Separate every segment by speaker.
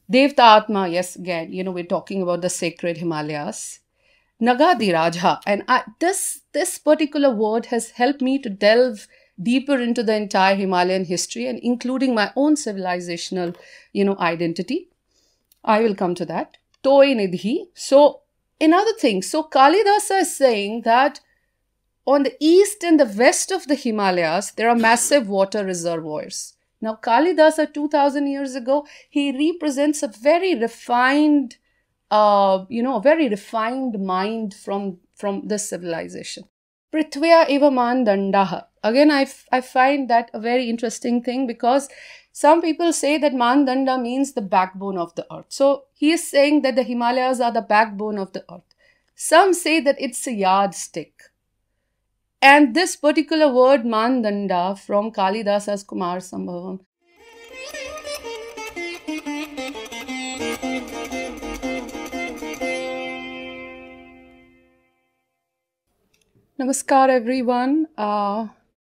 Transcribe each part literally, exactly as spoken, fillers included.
Speaker 1: Devta Atma, yes, again, you know, we're talking about the sacred Himalayas. Nagadi Rajha. And I, this, this particular word has helped me to delve deeper into the entire Himalayan history and including my own civilizational, you know, identity. I will come to that. Toy Nidhi. So, another thing. So, Kalidasa is saying that on the east and the west of the Himalayas, there are massive water reservoirs. Now, Kalidasa, two thousand years ago, he represents a very refined, uh, you know, a very refined mind from, from this civilization. Prithvya eva mandandaha. Again, I, I find that a very interesting thing because some people say that mandanda means the backbone of the earth. So, he is saying that the Himalayas are the backbone of the earth. Some say that it's a yardstick. And this particular word, Mandanda, from Kalidasa's Kumar Sambhavam. Namaskar, everyone. Uh,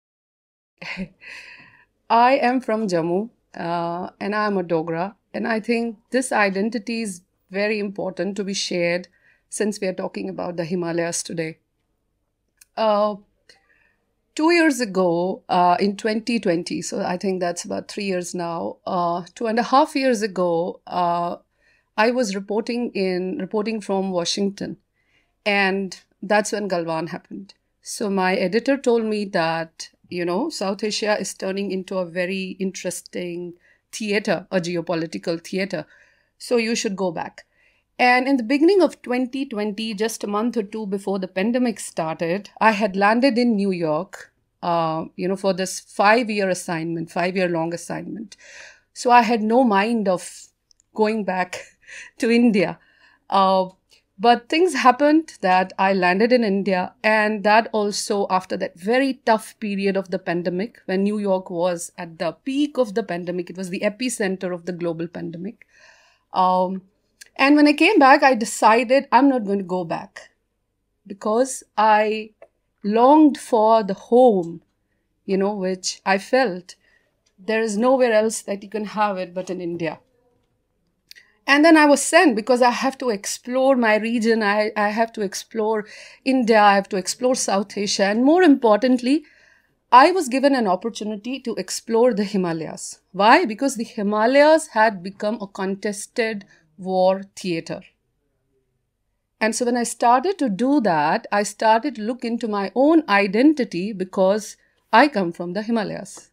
Speaker 1: I am from Jammu, uh, and I am a Dogra. And I think this identity is very important to be shared since we are talking about the Himalayas today. Uh, Two years ago, uh, in twenty twenty, so I think that's about three years now, uh, two and a half years ago, uh, I was reporting in reporting from Washington, and that's when Galwan happened. So my editor told me that, you know, South Asia is turning into a very interesting theater, a geopolitical theater. So you should go back. And in the beginning of twenty twenty, just a month or two before the pandemic started, I had landed in New York, uh, you know, for this five-year assignment, five-year long assignment. So I had no mind of going back to India. Uh, but things happened that I landed in India, and that also after that very tough period of the pandemic, when New York was at the peak of the pandemic, it was the epicenter of the global pandemic. Um, And when I came back, I decided I'm not going to go back because I longed for the home, you know, which I felt there is nowhere else that you can have it but in India. And then I was sent because I have to explore my region. I, I have to explore India. I have to explore South Asia. And more importantly, I was given an opportunity to explore the Himalayas. Why? Because the Himalayas had become a contested war theater. And so when I started to do that, I started to look into my own identity because I come from the Himalayas.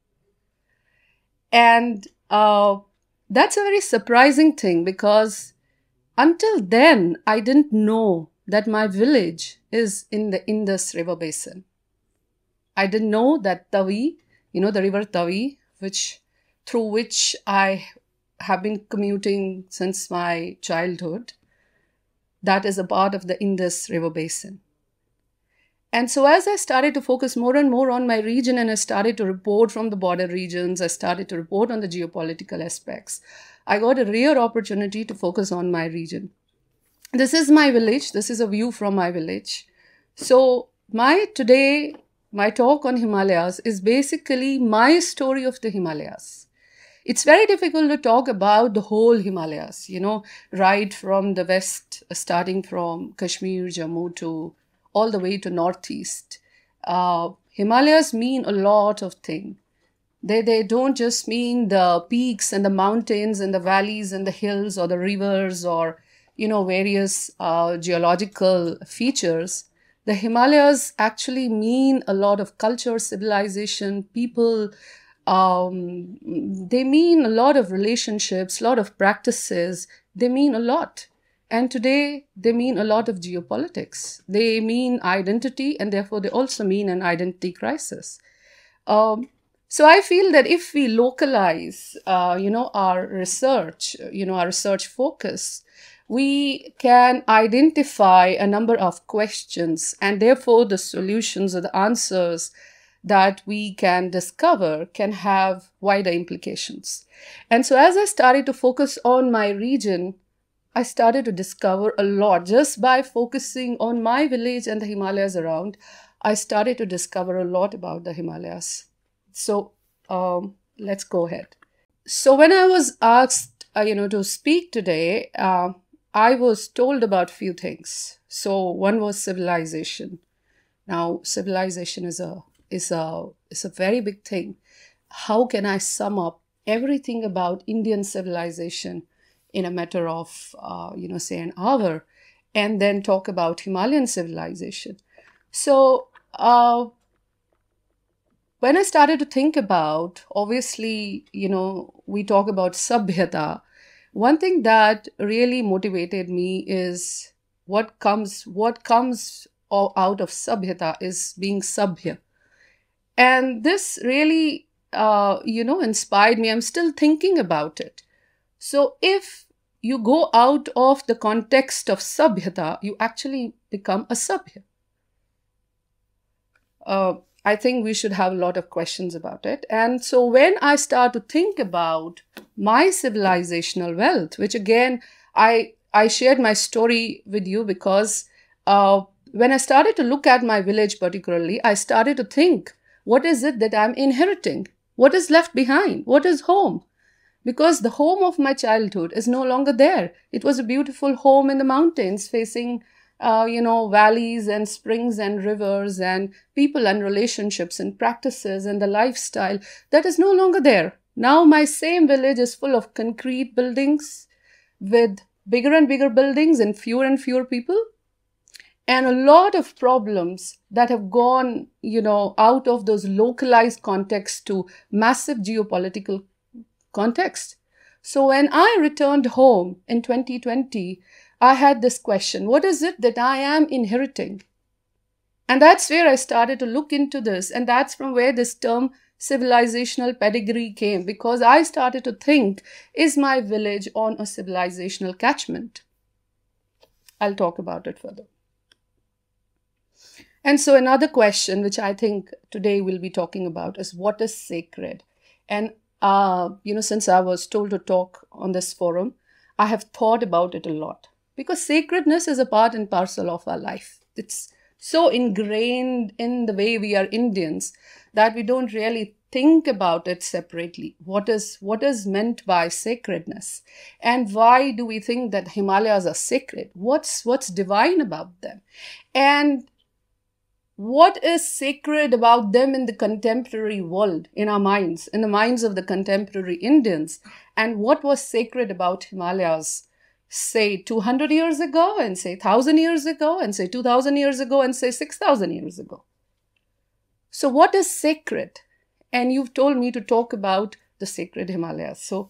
Speaker 1: And uh, that's a very surprising thing because until then, I didn't know that my village is in the Indus River Basin. I didn't know that Tavi, you know, the river Tavi, which through which I have been commuting since my childhood, that is a part of the Indus River Basin. And so as I started to focus more and more on my region and I started to report from the border regions, I started to report on the geopolitical aspects, I got a rare opportunity to focus on my region. This is my village. This is a view from my village. So my today, my talk on Himalayas is basically my story of the Himalayas. It's very difficult to talk about the whole Himalayas, you know, right from the west, starting from Kashmir, Jammu to all the way to northeast. Uh, Himalayas mean a lot of things. They, they don't just mean the peaks and the mountains and the valleys and the hills or the rivers or, you know, various uh, geological features. The Himalayas actually mean a lot of culture, civilization, people. Um, they mean a lot of relationships, a lot of practices. They mean a lot. And today, they mean a lot of geopolitics. They mean identity, and therefore they also mean an identity crisis. Um, so I feel that if we localize, uh, you know, our research, you know, our research focus, we can identify a number of questions, and therefore the solutions or the answers that we can discover can have wider implications. And so as I started to focus on my region, I started to discover a lot. Just by focusing on my village and the Himalayas around, I started to discover a lot about the Himalayas. So um, let's go ahead. So when I was asked uh, you know, to speak today, uh, I was told about few things. So one was civilization. Now, civilization is a is a is a very big thing. How can I sum up everything about Indian civilization in a matter of, uh, you know, say an hour, and then talk about Himalayan civilization? So, uh, when I started to think about, obviously, you know, we talk about sabhyata. One thing that really motivated me is what comes, what comes o- out of sabhyata is being sabhya. And this really, uh, you know, inspired me. I'm still thinking about it. So if you go out of the context of sabhyata, you actually become a sabhya. Uh, I think we should have a lot of questions about it. And so when I start to think about my civilizational wealth, which again, I, I shared my story with you because uh, when I started to look at my village particularly, I started to think, what is it that I'm inheriting? What is left behind? What is home? Because the home of my childhood is no longer there. It was a beautiful home in the mountains facing, uh, you know, valleys and springs and rivers and people and relationships and practices and the lifestyle that is no longer there. Now my same village is full of concrete buildings with bigger and bigger buildings and fewer and fewer people. And a lot of problems that have gone, you know, out of those localized contexts to massive geopolitical context. So when I returned home in twenty twenty, I had this question, what is it that I am inheriting? And that's where I started to look into this. And that's from where this term civilizational pedigree came, because I started to think, is my village on a civilizational catchment? I'll talk about it further. And so another question, which I think today we'll be talking about, is what is sacred? And Uh, you know, since I was told to talk on this forum, I have thought about it a lot because sacredness is a part and parcel of our life. It's so ingrained in the way we are Indians that we don't really think about it separately. What is, what is meant by sacredness? And why do we think that Himalayas are sacred? What's, what's divine about them? And what is sacred about them in the contemporary world, in our minds, in the minds of the contemporary Indians? And what was sacred about Himalayas, say two hundred years ago, and say one thousand years ago, and say two thousand years ago, and say six thousand years ago? So what is sacred? And you've told me to talk about the sacred Himalayas. So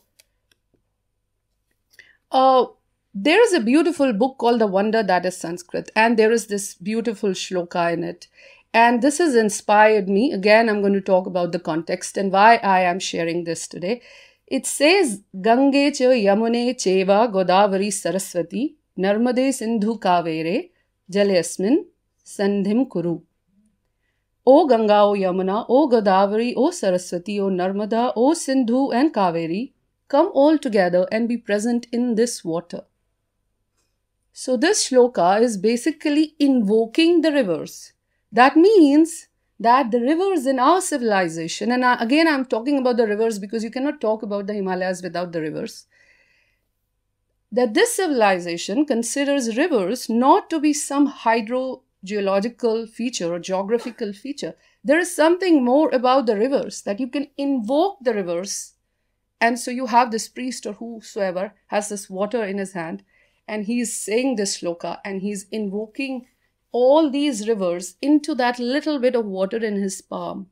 Speaker 1: uh, there is a beautiful book called The Wonder That is Sanskrit, and there is this beautiful shloka in it. And this has inspired me. Again, I'm going to talk about the context and why I am sharing this today. It says, Gange cha Yamune cheva Godavari Saraswati Narmade Sindhu Kavere Jalayasmin Sandhim Kuru. O Ganga, O Yamuna, O Godavari, O Saraswati, O Narmada, O Sindhu and Kaveri, come all together and be present in this water. So this shloka is basically invoking the rivers. That means that the rivers in our civilization, and I, again I'm talking about the rivers because you cannot talk about the Himalayas without the rivers, that this civilization considers rivers not to be some hydrogeological feature or geographical feature. There is something more about the rivers, that you can invoke the rivers. And so you have this priest or whosoever has this water in his hand, and he's saying this shloka and he's invoking all these rivers into that little bit of water in his palm.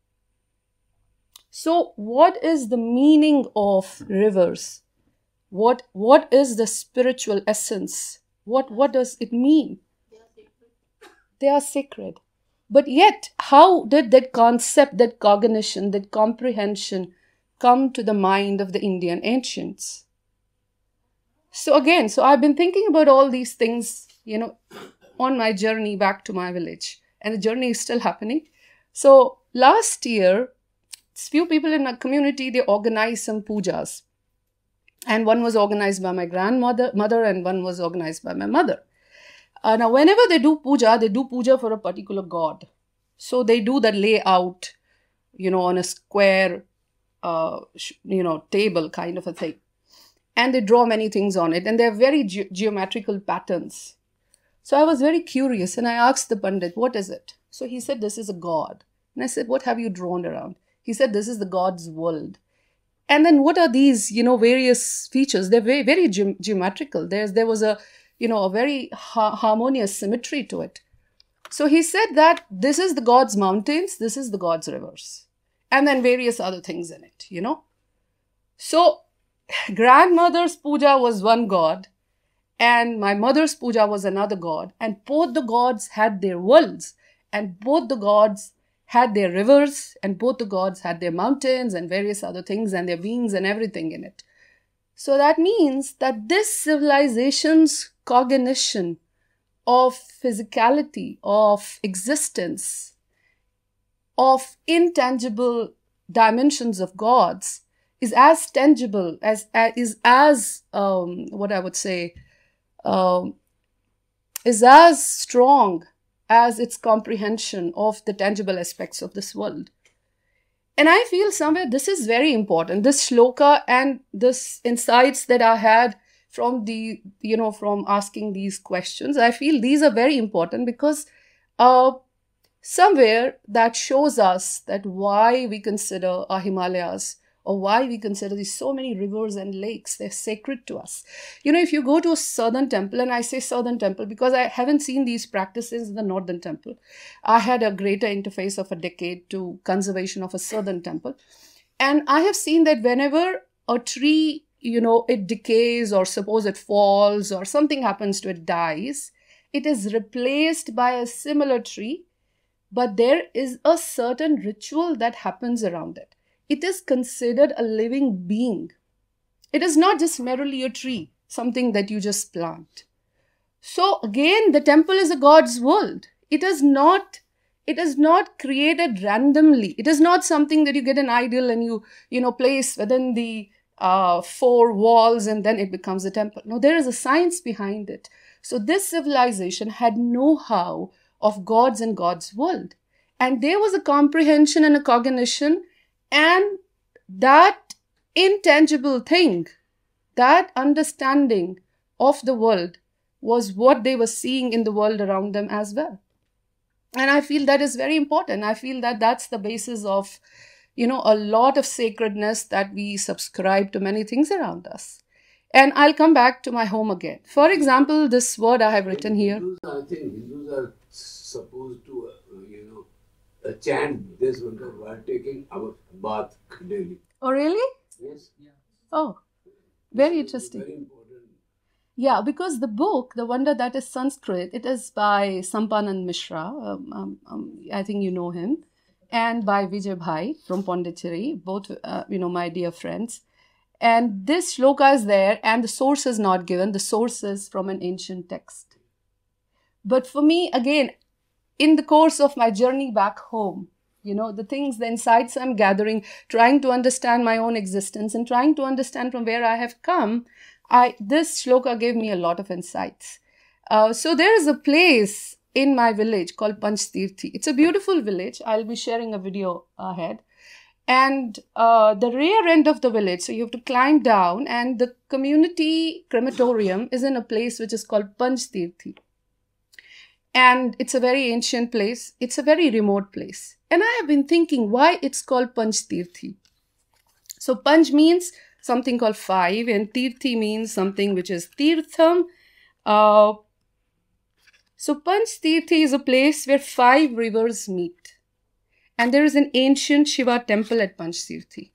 Speaker 1: So what is the meaning of rivers? What, what is the spiritual essence? What, what does it mean? They are sacred. They are sacred. But yet, how did that concept, that cognition, that comprehension come to the mind of the Indian ancients? So again, so I've been thinking about all these things, you know, on my journey back to my village. And the journey is still happening. So last year, few people in my community, they organized some pujas. And one was organized by my grandmother mother, and one was organized by my mother. Uh, now, whenever they do puja, they do puja for a particular god. So they do the layout, you know, on a square, uh, you know, table kind of a thing. and they draw many things on it, and they're very ge geometrical patterns. So I was very curious, and I asked the Pandit, what is it? So he said, this is a god. And I said, what have you drawn around? He said, this is the god's world. And then what are these, you know, various features? They're very, very ge geometrical. There's, there was a, you know, a very ha harmonious symmetry to it. So he said that this is the god's mountains, this is the god's rivers, and then various other things in it, you know. So grandmother's puja was one god, and my mother's puja was another god, and both the gods had their worlds, and both the gods had their rivers, and both the gods had their mountains and various other things and their beings and everything in it. So that means that this civilization's cognition of physicality, of existence, of intangible dimensions of gods is as tangible, as, as is as, um, what I would say, um, is as strong as its comprehension of the tangible aspects of this world. And I feel somewhere this is very important. This shloka and this insights that I had from the, you know, from asking these questions, I feel these are very important because uh, somewhere that shows us that why we consider our Himalayas, or why we consider these so many rivers and lakes, they're sacred to us. You know, if you go to a southern temple, and I say southern temple because I haven't seen these practices in the northern temple. I had a greater interface of a decade to conservation of a southern temple. And I have seen that whenever a tree, you know, it decays, or suppose it falls or something happens to it, dies, it is replaced by a similar tree, but there is a certain ritual that happens around it. It is considered a living being. It is not just merely a tree, something that you just plant. So again, the temple is a God's world. It is not, it is not created randomly. It is not something that you get an idol and you, you know, place within the uh, four walls and then it becomes a temple. No, there is a science behind it. So this civilization had know-how of gods and God's world. And there was a comprehension and a cognition. And that intangible thing, that understanding of the world was what they were seeing in the world around them as well. And I feel that is very important. I feel that that's the basis of, you know, a lot of sacredness that we subscribe to many things around us. And I'll come back to my home again. For example, this word I have written here.
Speaker 2: Hindus, I think Hindus are supposed to, uh, you know, a chant this one while taking our bath daily.
Speaker 1: Oh, really?
Speaker 2: Yes. Yeah.
Speaker 1: Oh, very interesting.
Speaker 2: Very important.
Speaker 1: Yeah, because the book, The Wonder That is Sanskrit, it is by Sampanand Mishra. Um, um, um, I think you know him. And by Vijay Bhai from Pondicherry, both, uh, you know, my dear friends. And this shloka is there and the source is not given. The source is from an ancient text. But for me, again, in the course of my journey back home, you know, the things, the insights I'm gathering, trying to understand my own existence and trying to understand from where I have come, I this shloka gave me a lot of insights. Uh, so there is a place in my village called Panchtirthi. It's a beautiful village. I'll be sharing a video ahead. And uh, the rear end of the village, so you have to climb down, and the community crematorium is in a place which is called Panchtirthi. And it's a very ancient place. It's a very remote place. And I have been thinking why it's called Panchtirthi. So Panch means something called five, and Tirthi means something which is Tirtham. Uh, so Panchtirthi is a place where five rivers meet. And there is an ancient Shiva temple at Panchtirthi.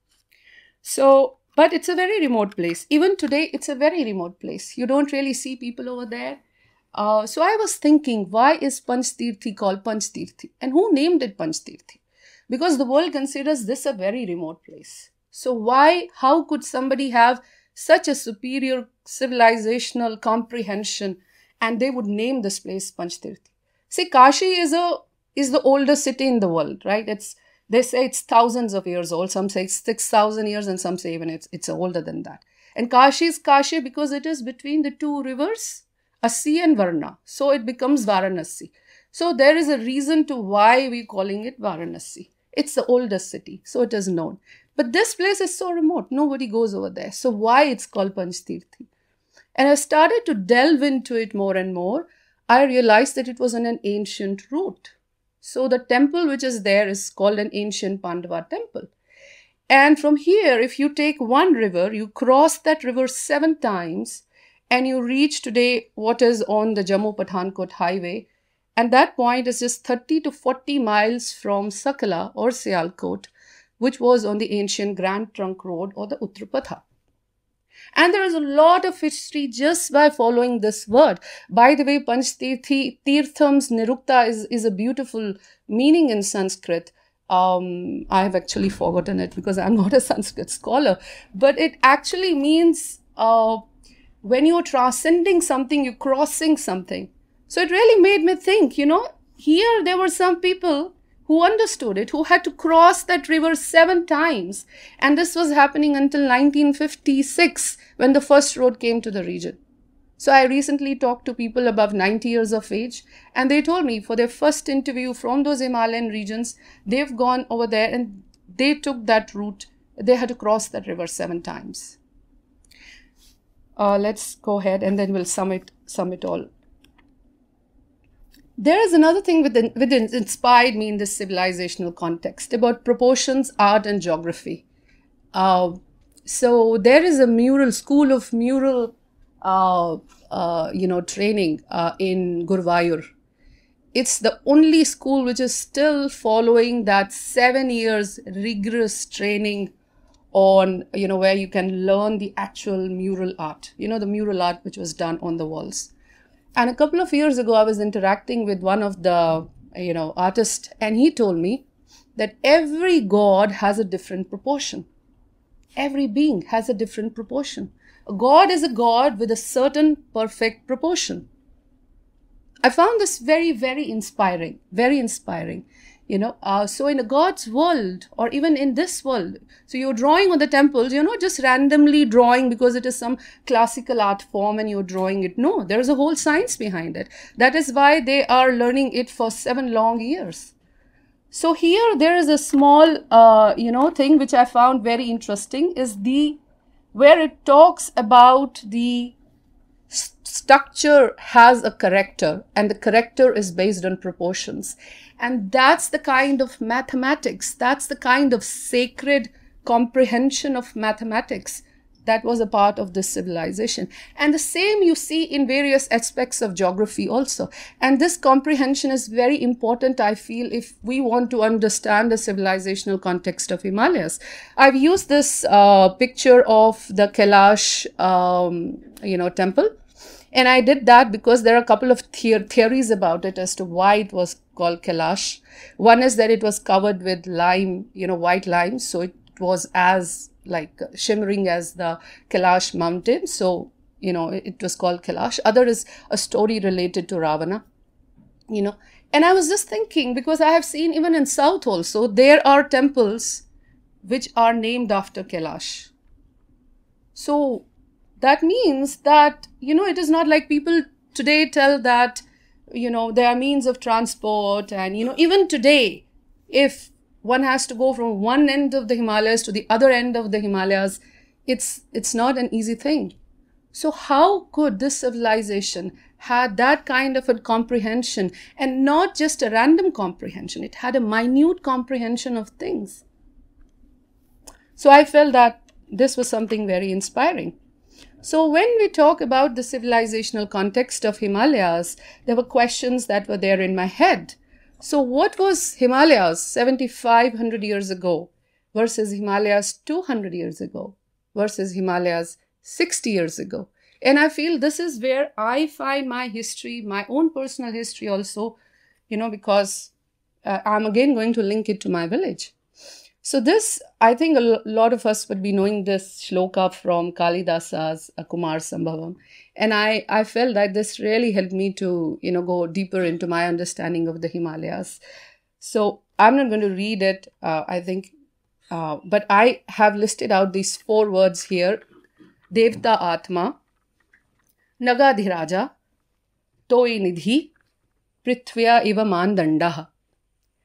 Speaker 1: So, but it's a very remote place. Even today, it's a very remote place. You don't really see people over there. Uh, so I was thinking, why is Panchtirthi called Panchtirthi? And who named it Panchtirthi? Because the world considers this a very remote place. So why, how could somebody have such a superior civilizational comprehension and they would name this place Panchtirthi? See, Kashi is a is the oldest city in the world, right? It's they say it's thousands of years old. Some say it's six thousand years and some say even it's, it's older than that. And Kashi is Kashi because it is between the two rivers, Asi and Varna. So it becomes Varanasi. So there is a reason to why we're calling it Varanasi. It's the oldest city, so it is known. But this place is so remote, nobody goes over there. So why it's called Panchtirthi? And I started to delve into it more and more. I realized that it was on an ancient route. So the temple which is there is called an ancient Pandava temple. And from here, if you take one river, you cross that river seven times, and you reach today what is on the Jammu Pathankot highway. And that point is just thirty to forty miles from Sakala or Sialkot, which was on the ancient Grand Trunk Road or the Uttarpatha. And there is a lot of history just by following this word. By the way, Panchtirthi, Tirtham's Nirukta is, is a beautiful meaning in Sanskrit. Um, I have actually forgotten it because I'm not a Sanskrit scholar. But it actually means uh, when you're transcending something, you're crossing something. So it really made me think, you know, here there were some people who understood it, who had to cross that river seven times. And this was happening until nineteen fifty-six, when the first road came to the region. So I recently talked to people above ninety years of age, and they told me for their first interview from those Himalayan regions, they've gone over there and they took that route. They had to cross that river seven times. Uh, let's go ahead and then we'll sum it, sum it all. There is another thing within, within inspired me in this civilizational context about proportions, art, and geography. Uh, so there is a mural, school of mural, uh, uh, you know, training uh, in Guruvayur. It's the only school which is still following that seven years rigorous training on, you know, where you can learn the actual mural art, you know, the mural art which was done on the walls. And a couple of years ago, I was interacting with one of the, you know, artists, and he told me that every god has a different proportion. Every being has a different proportion. A god is a god with a certain perfect proportion. I found this very, very inspiring, very inspiring. You know, uh, so in a God's world, or even in this world, so you're drawing on the temples, you're not just randomly drawing because it is some classical art form and you're drawing it. No, there's a whole science behind it. That is why they are learning it for seven long years. So here there is a small, uh, you know, thing which I found very interesting is the, where it talks about the structure has a character, and the character is based on proportions. And that's the kind of mathematics, that's the kind of sacred comprehension of mathematics that was a part of this civilization. And the same you see in various aspects of geography also. And this comprehension is very important, I feel, if we want to understand the civilizational context of Himalayas. I've used this uh, picture of the Kailash, um, you know, temple. And I did that because there are a couple of the theories about it as to why it was called Kailash. One is that it was covered with lime, you know, white lime. So it was as like shimmering as the Kailash mountain. So, you know, it, it was called Kailash. Other is a story related to Ravana, you know. And I was just thinking, because I have seen even in South also, there are temples which are named after Kailash. So that means that, you know, it is not like people today tell that, you know, there are means of transport. And, you know, even today, if one has to go from one end of the Himalayas to the other end of the Himalayas, it's, it's not an easy thing. So how could this civilization had that kind of a comprehension, and not just a random comprehension? It had a minute comprehension of things. So I felt that this was something very inspiring. So when we talk about the civilizational context of Himalayas, there were questions that were there in my head. So what was Himalayas seventy-five hundred years ago versus Himalayas two hundred years ago versus Himalayas sixty years ago? And I feel this is where I find my history, my own personal history also, you know, because uh, I'm again going to link it to my village. So this, I think a lot of us would be knowing this shloka from Kalidasa's uh, Kumar Sambhavam. And I, I felt that this really helped me to, you know, go deeper into my understanding of the Himalayas. So I'm not going to read it, uh, I think, uh, but I have listed out these four words here. Devta Atma, Nagadhiraja, Toi Nidhi, Prithvya Iva Mandandaha.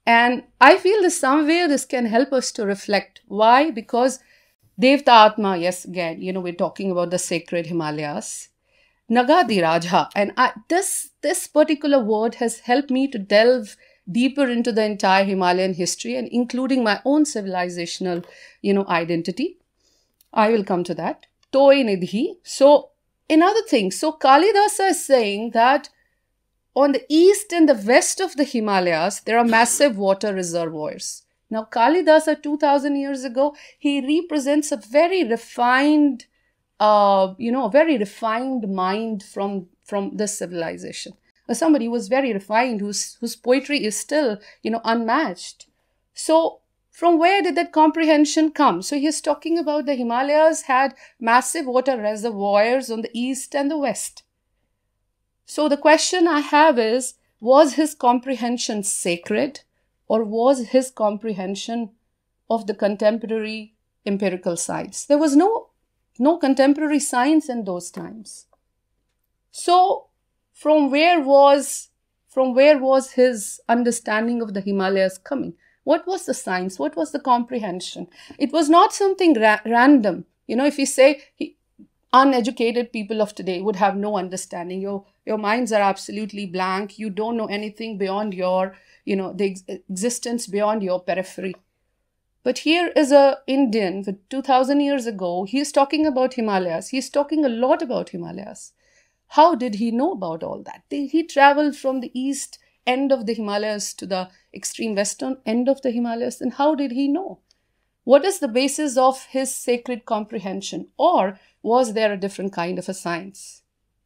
Speaker 1: And I feel that somewhere this can help us to reflect. Why? Because Devta Atma, yes, again, you know, we're talking about the sacred Himalayas. Nagadi Raja, and I, this, this particular word has helped me to delve deeper into the entire Himalayan history and including my own civilizational, you know, identity. I will come to that. Toy Nidhi. So, another thing, so Kalidasa is saying that on the east and the west of the Himalayas, there are massive water reservoirs. Now, Kalidasa, two thousand years ago, he represents a very refined, uh, you know, a very refined mind from, from this civilization. Uh, somebody who was very refined, whose, whose poetry is still, you know, unmatched. So, from where did that comprehension come? So, he's talking about the Himalayas had massive water reservoirs on the east and the west. So, the question I have is, was his comprehension sacred? Or was his comprehension of the contemporary empirical science? There was no, no contemporary science in those times. So, from where was, from where was his understanding of the Himalayas coming? What was the science? What was the comprehension? It was not something ra random. You know, if you say he, uneducated people of today would have no understanding. Your, your minds are absolutely blank. You don't know anything beyond your, you know, the ex existence beyond your periphery. But here is a Indian with two thousand years ago. He's talking about Himalayas. He's talking a lot about Himalayas. How did he know about all that? He traveled from the east end of the Himalayas to the extreme western end of the Himalayas. And how did he know? What is the basis of his sacred comprehension? Or was there a different kind of a science?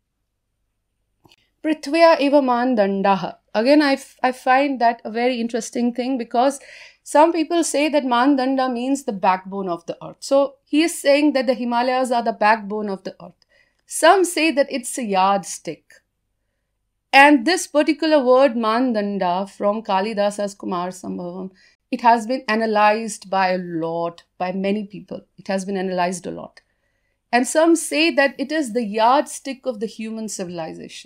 Speaker 1: Prithvya eva mandandaha. Again, I, I find that a very interesting thing because some people say that mandanda means the backbone of the earth. So he is saying that the Himalayas are the backbone of the earth. Some say that it's a yardstick. And this particular word mandanda from Kalidasa's Kumar Sambhavam, it has been analyzed by a lot, by many people. It has been analyzed a lot. And some say that it is the yardstick of the human civilization.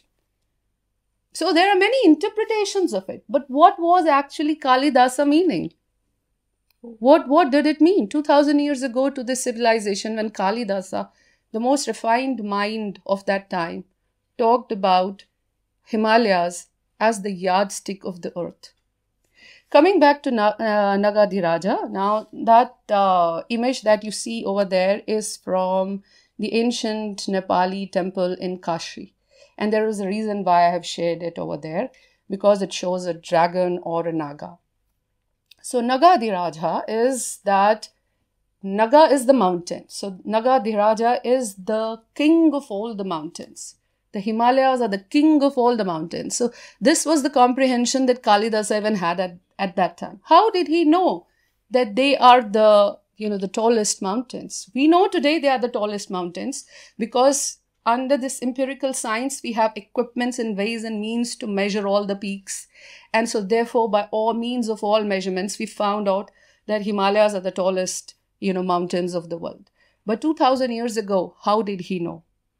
Speaker 1: So there are many interpretations of it. But what was actually Kalidasa meaning? What, what did it mean two thousand years ago to this civilization when Kalidasa, the most refined mind of that time, talked about Himalayas as the yardstick of the earth? Coming back to Na uh, Nagadhiraja, now that uh, image that you see over there is from the ancient Nepali temple in Kashi. And there is a reason why I have shared it over there, because it shows a dragon or a naga. So Nagadhiraja is that, Naga is the mountain. So Nagadhiraja is the king of all the mountains. The Himalayas are the king of all the mountains. So this was the comprehension that Kalidasa even had at, at that time. How did he know that they are the, you know, the tallest mountains? We know today they are the tallest mountains because under this empirical science, we have equipments and ways and means to measure all the peaks. And so therefore, by all means of all measurements, we found out that Himalayas are the tallest, you know, mountains of the world. But two thousand years ago, how did he know?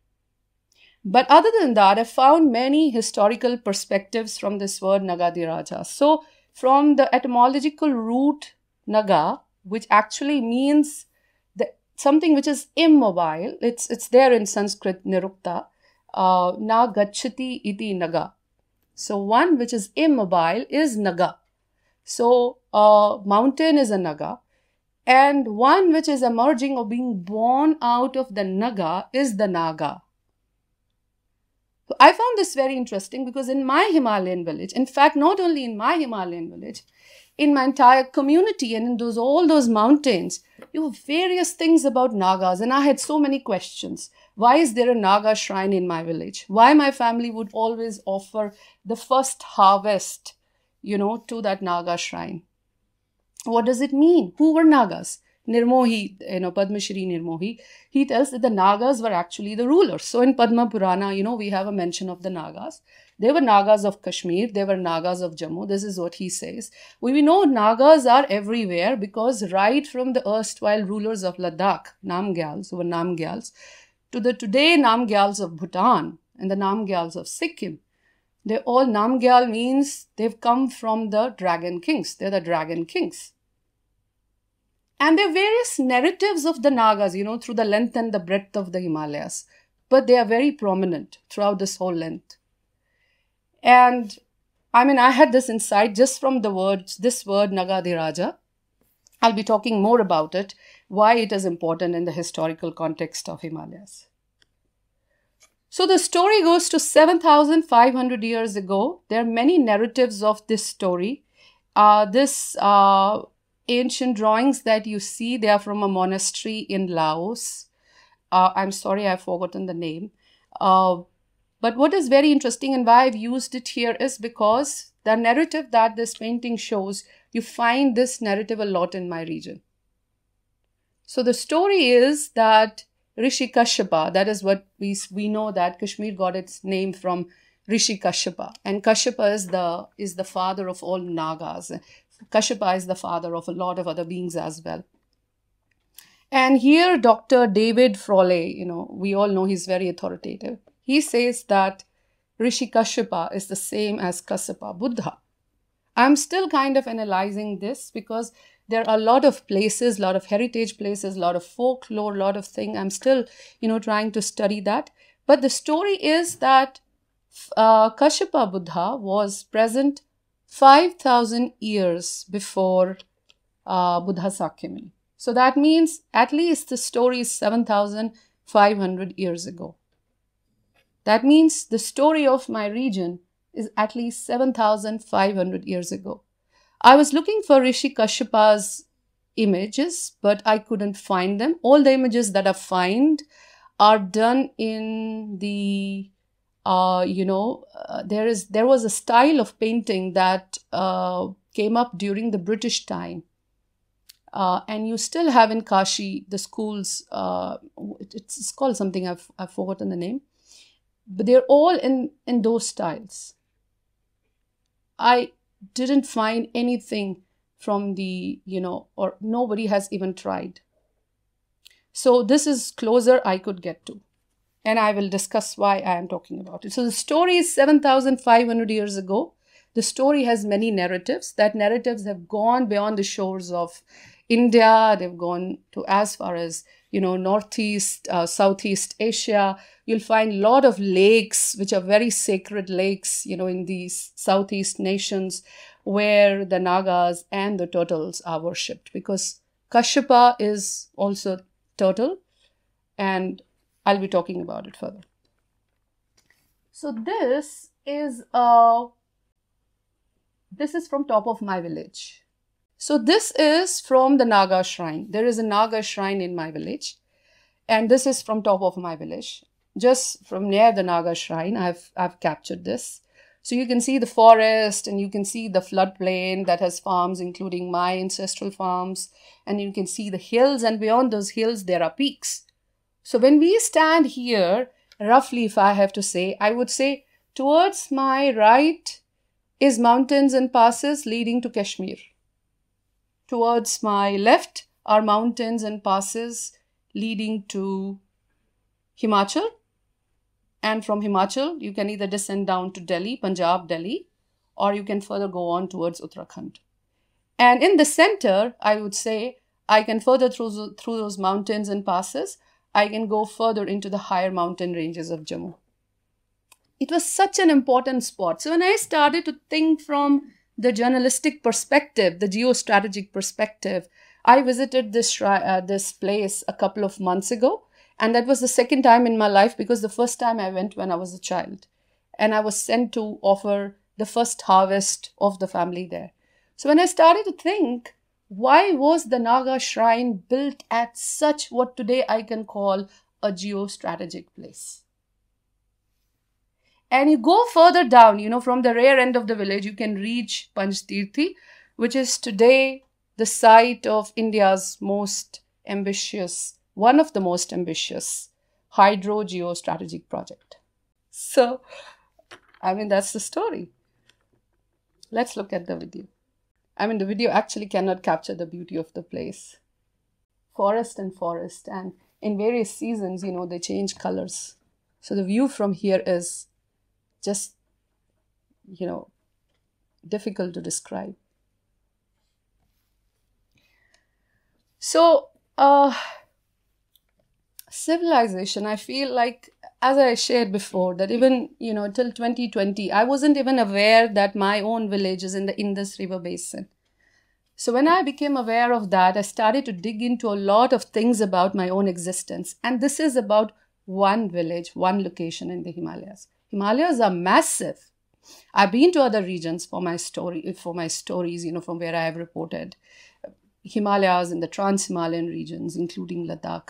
Speaker 1: But other than that, I found many historical perspectives from this word Nagadhiraja. So from the etymological root Naga, which actually means the, something which is immobile, it's, it's there in Sanskrit, Nirukta, uh, Na gachati iti Naga. So one which is immobile is Naga. So uh, mountain is a Naga. And one which is emerging or being born out of the Naga is the Naga. So I found this very interesting because in my Himalayan village, in fact, not only in my Himalayan village, in my entire community and in those all those mountains, you have various things about Nagas. And I had so many questions. Why is there a Naga shrine in my village? Why my family would always offer the first harvest, you know, to that Naga shrine? What does it mean? Who were Nagas? Nirmohi, you know, Padma Shri Nirmohi, he tells that the Nagas were actually the rulers. So in Padma Purana, you know, we have a mention of the Nagas. They were Nagas of Kashmir. They were Nagas of Jammu. This is what he says. We know Nagas are everywhere because right from the erstwhile rulers of Ladakh, Namgyals, who were Namgyals, to the today Namgyals of Bhutan and the Namgyals of Sikkim, They all, Namgyal means they've come from the dragon kings. They're the dragon kings. And there are various narratives of the Nagas, you know, through the length and the breadth of the Himalayas. But they are very prominent throughout this whole length. And I mean, I had this insight just from the words, this word Nagadhiraja. I'll be talking more about it, why it is important in the historical context of Himalayas. So the story goes to seven thousand five hundred years ago. There are many narratives of this story. Uh, this uh, ancient drawings that you see, they are from a monastery in Laos. Uh, I'm sorry, I've forgotten the name. Uh, but what is very interesting and why I've used it here is because the narrative that this painting shows, you find this narrative a lot in my region. So the story is that Rishi Kashyapa, that is what we, we know that Kashmir got its name from Rishi Kashyapa. And Kashyapa is the, is the father of all Nagas. Kashyapa is the father of a lot of other beings as well. And here Doctor David Frawley, you know, we all know he's very authoritative. He says that Rishi Kashyapa is the same as Kasyapa Buddha. I'm still kind of analyzing this because there are a lot of places, a lot of heritage places, a lot of folklore, a lot of things. I'm still, you know, trying to study that. But the story is that uh, Kasyapa Buddha was present five thousand years before uh, Buddha Sakyamuni. So that means at least the story is seven thousand five hundred years ago. That means the story of my region is at least seven thousand five hundred years ago. I was looking for Rishi Kashyapa's images, but I couldn't find them. All the images that I find are done in the, uh, you know, uh, there is there was a style of painting that uh, came up during the British time. Uh, and you still have in Kashi, the schools, uh, it's, it's called something, I've, I've forgotten the name. But they're all in, in those styles. I didn't find anything from the, you know, or nobody has even tried. So this is closer I could get to. And I will discuss why I am talking about it. So the story is seven thousand five hundred years ago. The story has many narratives. That narratives have gone beyond the shores of India. They've gone to as far as, you know, Northeast, uh, Southeast Asia. You'll find a lot of lakes, which are very sacred lakes, you know, in these Southeast nations where the Nagas and the turtles are worshipped. Because Kashyapa is also turtle, and I'll be talking about it further. So this is uh, this is from top of my village. So this is from the Naga shrine. There is a Naga shrine in my village, and this is from top of my village. Just from near the Naga shrine, I've I've captured this. So you can see the forest, and you can see the floodplain that has farms, including my ancestral farms, and you can see the hills, and beyond those hills there are peaks. So when we stand here, roughly if I have to say, I would say towards my right is mountains and passes leading to Kashmir. Towards my left are mountains and passes leading to Himachal. And from Himachal, you can either descend down to Delhi, Punjab, Delhi, or you can further go on towards Uttarakhand. And in the center, I would say, I can further through, through those mountains and passes, I can go further into the higher mountain ranges of Jammu. It was such an important spot. So when I started to think from the journalistic perspective, the geostrategic perspective, I visited this, uh, this place a couple of months ago. And that was the second time in my life, because the first time I went when I was a child. And I was sent to offer the first harvest of the family there. So when I started to think, why was the Naga shrine built at such what today I can call a geostrategic place? And you go further down, you know, from the rear end of the village, you can reach Panchtirthi, which is today the site of India's most ambitious, one of the most ambitious hydro geostrategic project. So, I mean, that's the story. Let's look at the video. I mean, the video actually cannot capture the beauty of the place. Forest and forest, and in various seasons, you know, they change colors. So the view from here is just you know, difficult to describe. So, uh, civilization, I feel like, as I shared before, that even, you know, till twenty twenty, I wasn't even aware that my own village is in the Indus River Basin. So when I became aware of that, I started to dig into a lot of things about my own existence. And this is about one village, one location in the Himalayas. Himalayas are massive. I've been to other regions for my story, for my stories, you know, from where I have reported. Himalayas and the trans-Himalayan regions, including Ladakh.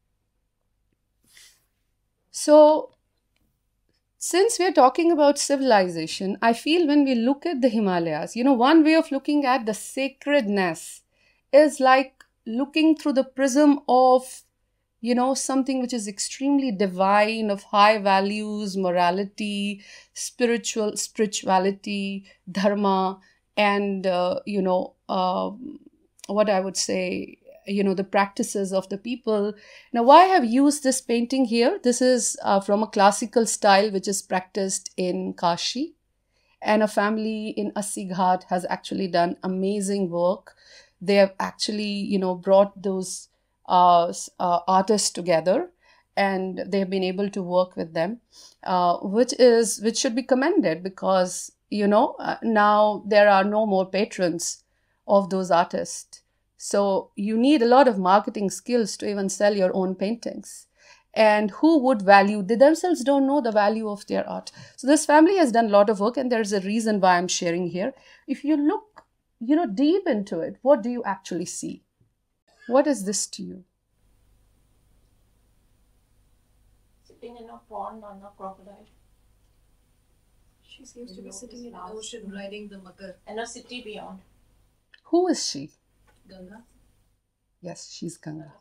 Speaker 1: So, since we're talking about civilization, I feel when we look at the Himalayas, you know, one way of looking at the sacredness is like looking through the prism of, you know, something which is extremely divine, of high values, morality, spiritual, spirituality, dharma, and, uh, you know, uh, what I would say, you know, the practices of the people. Now, why I have used this painting here? This is uh, from a classical style which is practiced in Kashi, and a family in Assighat has actually done amazing work. They have actually, you know, brought those uh, uh, artists together, and they have been able to work with them, uh, which is which should be commended, because, you know, uh, now there are no more patrons of those artists. So you need a lot of marketing skills to even sell your own paintings. And who would value? They themselves don't know the value of their art. So this family has done a lot of work, and there's a reason why I'm sharing here. If you look, you know, deep into it, what do you actually see? What is this to you?
Speaker 3: Sitting in a pond on a crocodile.
Speaker 4: She seems to be sitting in an ocean riding the makar.
Speaker 3: And a city beyond.
Speaker 1: Who is she?
Speaker 4: Ganga.
Speaker 1: Yes, she's Ganga.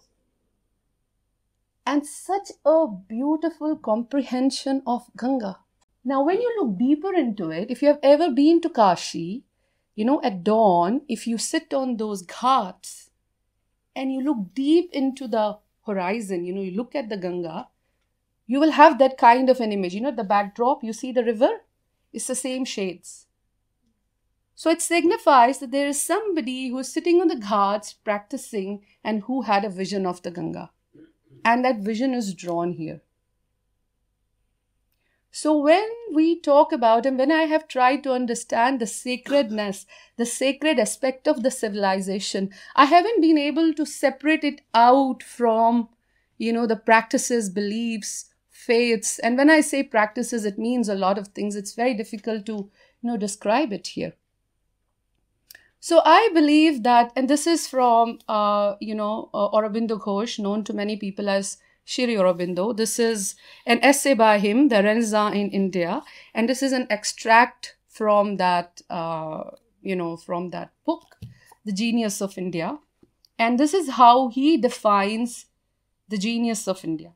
Speaker 1: And such a beautiful comprehension of Ganga. Now, when you look deeper into it, if you have ever been to Kashi, you know, at dawn, if you sit on those ghats and you look deep into the horizon, you know, you look at the Ganga, you will have that kind of an image. You know, the backdrop, you see the river, it's the same shades. So it signifies that there is somebody who is sitting on the ghats practicing and who had a vision of the Ganga. And that vision is drawn here. So when we talk about, and when I have tried to understand the sacredness, the sacred aspect of the civilization, I haven't been able to separate it out from, you know, the practices, beliefs, faiths. And when I say practices, it means a lot of things. It's very difficult to, you know, describe it here. So I believe that, and this is from, uh, you know, uh, Aurobindo Ghosh, known to many people as Shri Aurobindo. This is an essay by him, The Renaissance in India. And this is an extract from that, uh, you know, from that book, The Genius of India. And this is how he defines the genius of India.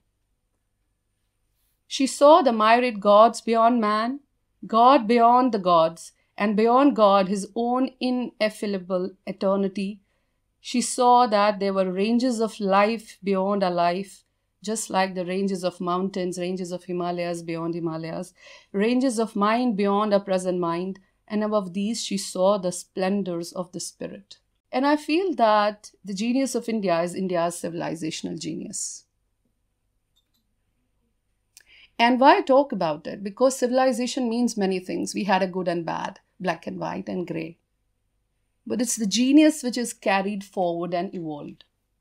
Speaker 1: She saw the myriad gods beyond man, God beyond the gods, and beyond God, his own ineffable eternity. She saw that there were ranges of life beyond our life, just like the ranges of mountains, ranges of Himalayas beyond Himalayas, ranges of mind beyond our present mind, and above these she saw the splendors of the spirit. And I feel that the genius of India is India's civilizational genius. And why talk about it? Because civilization means many things. We had a good and bad, black and white and gray. But it's the genius which is carried forward and evolved.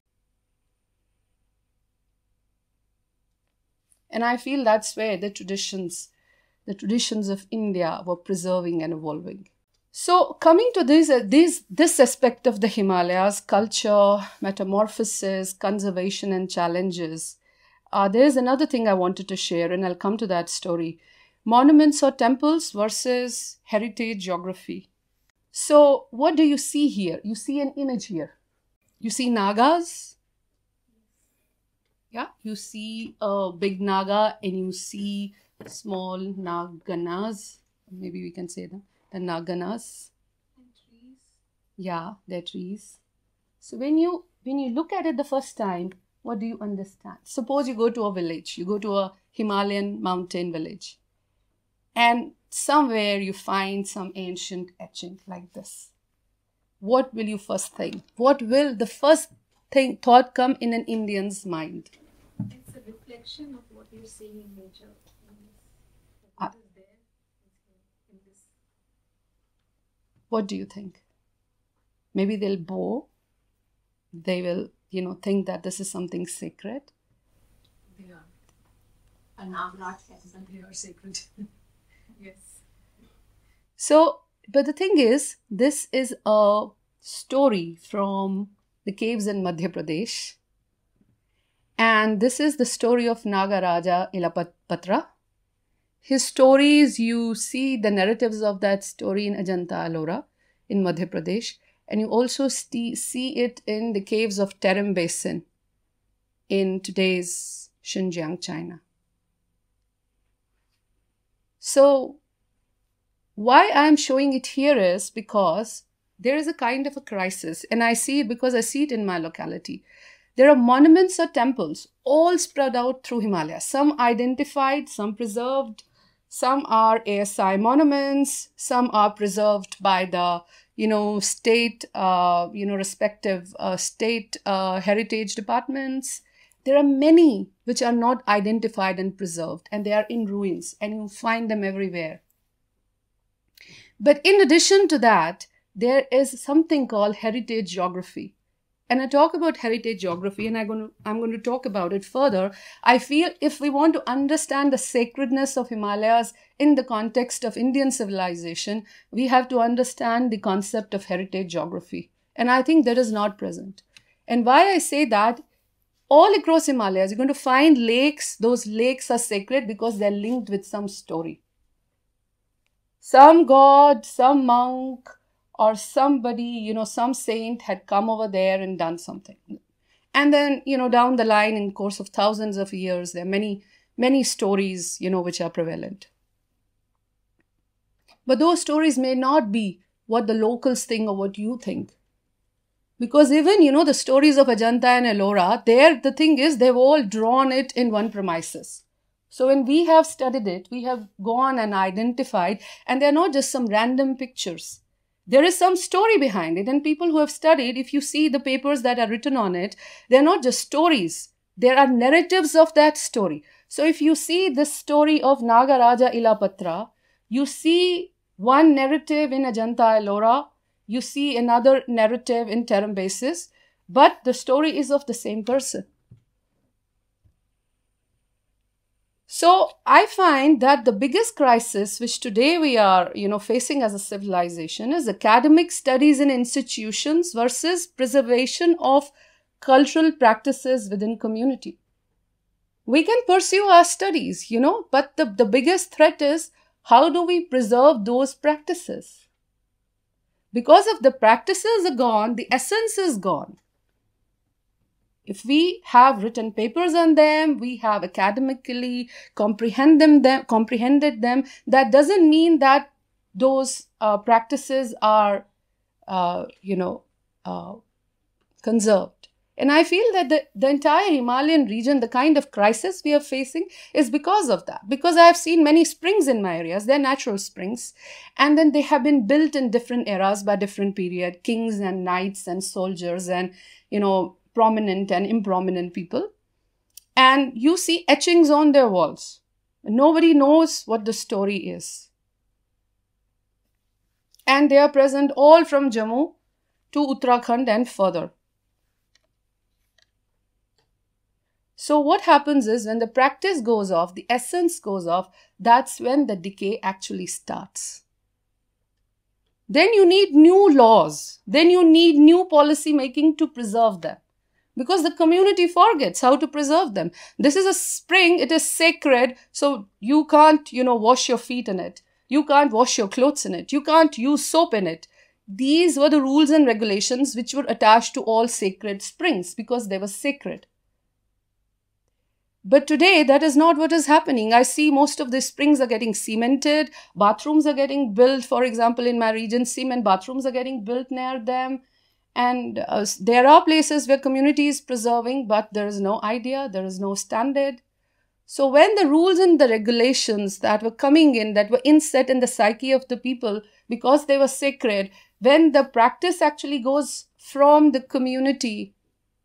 Speaker 1: And I feel that's where the traditions, the traditions of India were preserving and evolving. So coming to this, uh, this, this aspect of the Himalayas, culture, metamorphosis, conservation and challenges, Uh, there's another thing I wanted to share, and I'll come to that story. Monuments or temples versus heritage geography. So what do you see here? You see an image here. You see Nagas. Yeah, you see a big Naga and you see small Naganas. Maybe we can say that. The Naganas.
Speaker 4: And trees.
Speaker 1: Yeah, they're trees. So when you when you look at it the first time, what do you understand? Suppose you go to a village, you go to a Himalayan mountain village. and somewhere you find some ancient etching like this. What will you first think? What will the first thing thought come in an Indian's mind?
Speaker 4: It's a reflection of what you're seeing in nature.
Speaker 1: Uh,
Speaker 4: What is there in this?
Speaker 1: What do you think? Maybe they'll bow. They will, you know, think that this is something sacred.
Speaker 4: They are.
Speaker 3: A Nagrat temple.
Speaker 4: They are sacred. Yes.
Speaker 1: So, but the thing is, this is a story from the caves in Madhya Pradesh. And this is the story of Nagaraja Ilapatra. His stories, you see the narratives of that story in Ajanta Ellora in Madhya Pradesh. And you also see it in the caves of Tarim Basin in today's Xinjiang, China. So, why I'm showing it here is because there is a kind of a crisis, and I see it because I see it in my locality. There are monuments or temples all spread out through Himalayas, some identified, some preserved, some are A S I monuments, some are preserved by the, you know, state, uh, you know, respective uh, state uh, heritage departments. There are many which are not identified and preserved, and they are in ruins, and you find them everywhere. But in addition to that, there is something called heritage geography. And I talk about heritage geography, and I'm going, to, I'm going to talk about it further. I feel if we want to understand the sacredness of Himalayas in the context of Indian civilization, we have to understand the concept of heritage geography. And I think that is not present. And why I say that, all across Himalayas, you're going to find lakes. Those lakes are sacred because they're linked with some story. Some god, some monk, or somebody, you know, some saint had come over there and done something. And then, you know, down the line, in the course of thousands of years, there are many, many stories, you know, which are prevalent. But those stories may not be what the locals think or what you think. Because even, you know, the stories of Ajanta and Ellora, there, the thing is, they've all drawn it in one premises. So when we have studied it, we have gone and identified, and they're not just some random pictures. There is some story behind it, and people who have studied, if you see the papers that are written on it, they're not just stories. There are narratives of that story. So if you see this story of Nagaraja Ilapatra, you see one narrative in Ajanta Ellora, you see another narrative in Tarim Basin, but the story is of the same person. So I find that the biggest crisis which today we are, you know, facing as a civilization is academic studies in institutions versus preservation of cultural practices within community. We can pursue our studies, you know, but the, the biggest threat is how do we preserve those practices? Because if the practices are gone, the essence is gone. If we have written papers on them, we have academically comprehend them, them, comprehended them, that doesn't mean that those uh, practices are, uh, you know, uh, conserved. And I feel that the, the entire Himalayan region, the kind of crisis we are facing is because of that. Because I have seen many springs in my areas, they're natural springs. And then they have been built in different eras by different period, kings and knights and soldiers and, you know, prominent and improminent people. And you see etchings on their walls. Nobody knows what the story is. And they are present all from Jammu to Uttarakhand and further. So what happens is when the practice goes off, the essence goes off, that's when the decay actually starts. Then you need new laws. Then you need new policy making to preserve them. Because the community forgets how to preserve them. This is a spring, it is sacred, so you can't, you know, wash your feet in it. You can't wash your clothes in it. You can't use soap in it. These were the rules and regulations which were attached to all sacred springs because they were sacred. But today, that is not what is happening. I see most of the springs are getting cemented. Bathrooms are getting built. For example, in my region, cement bathrooms are getting built near them. And uh, there are places where community is preserving, but there is no idea, there is no standard. So when the rules and the regulations that were coming in, that were inset in the psyche of the people because they were sacred, when the practice actually goes from the community,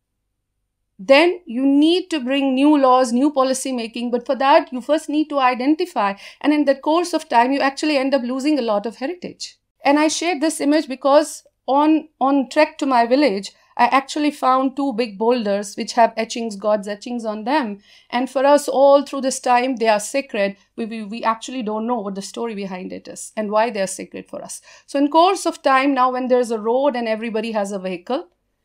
Speaker 1: then you need to bring new laws, new policy making. But for that, you first need to identify. And in the course of time, you actually end up losing a lot of heritage. And I shared this image because on, on trek to my village, I actually found two big boulders which have etchings, God's etchings on them. And for us all through this time, they are sacred. We, we, we actually don't know what the story behind it is and why they are sacred for us. So in course of time, now when there's a road and everybody has a vehicle,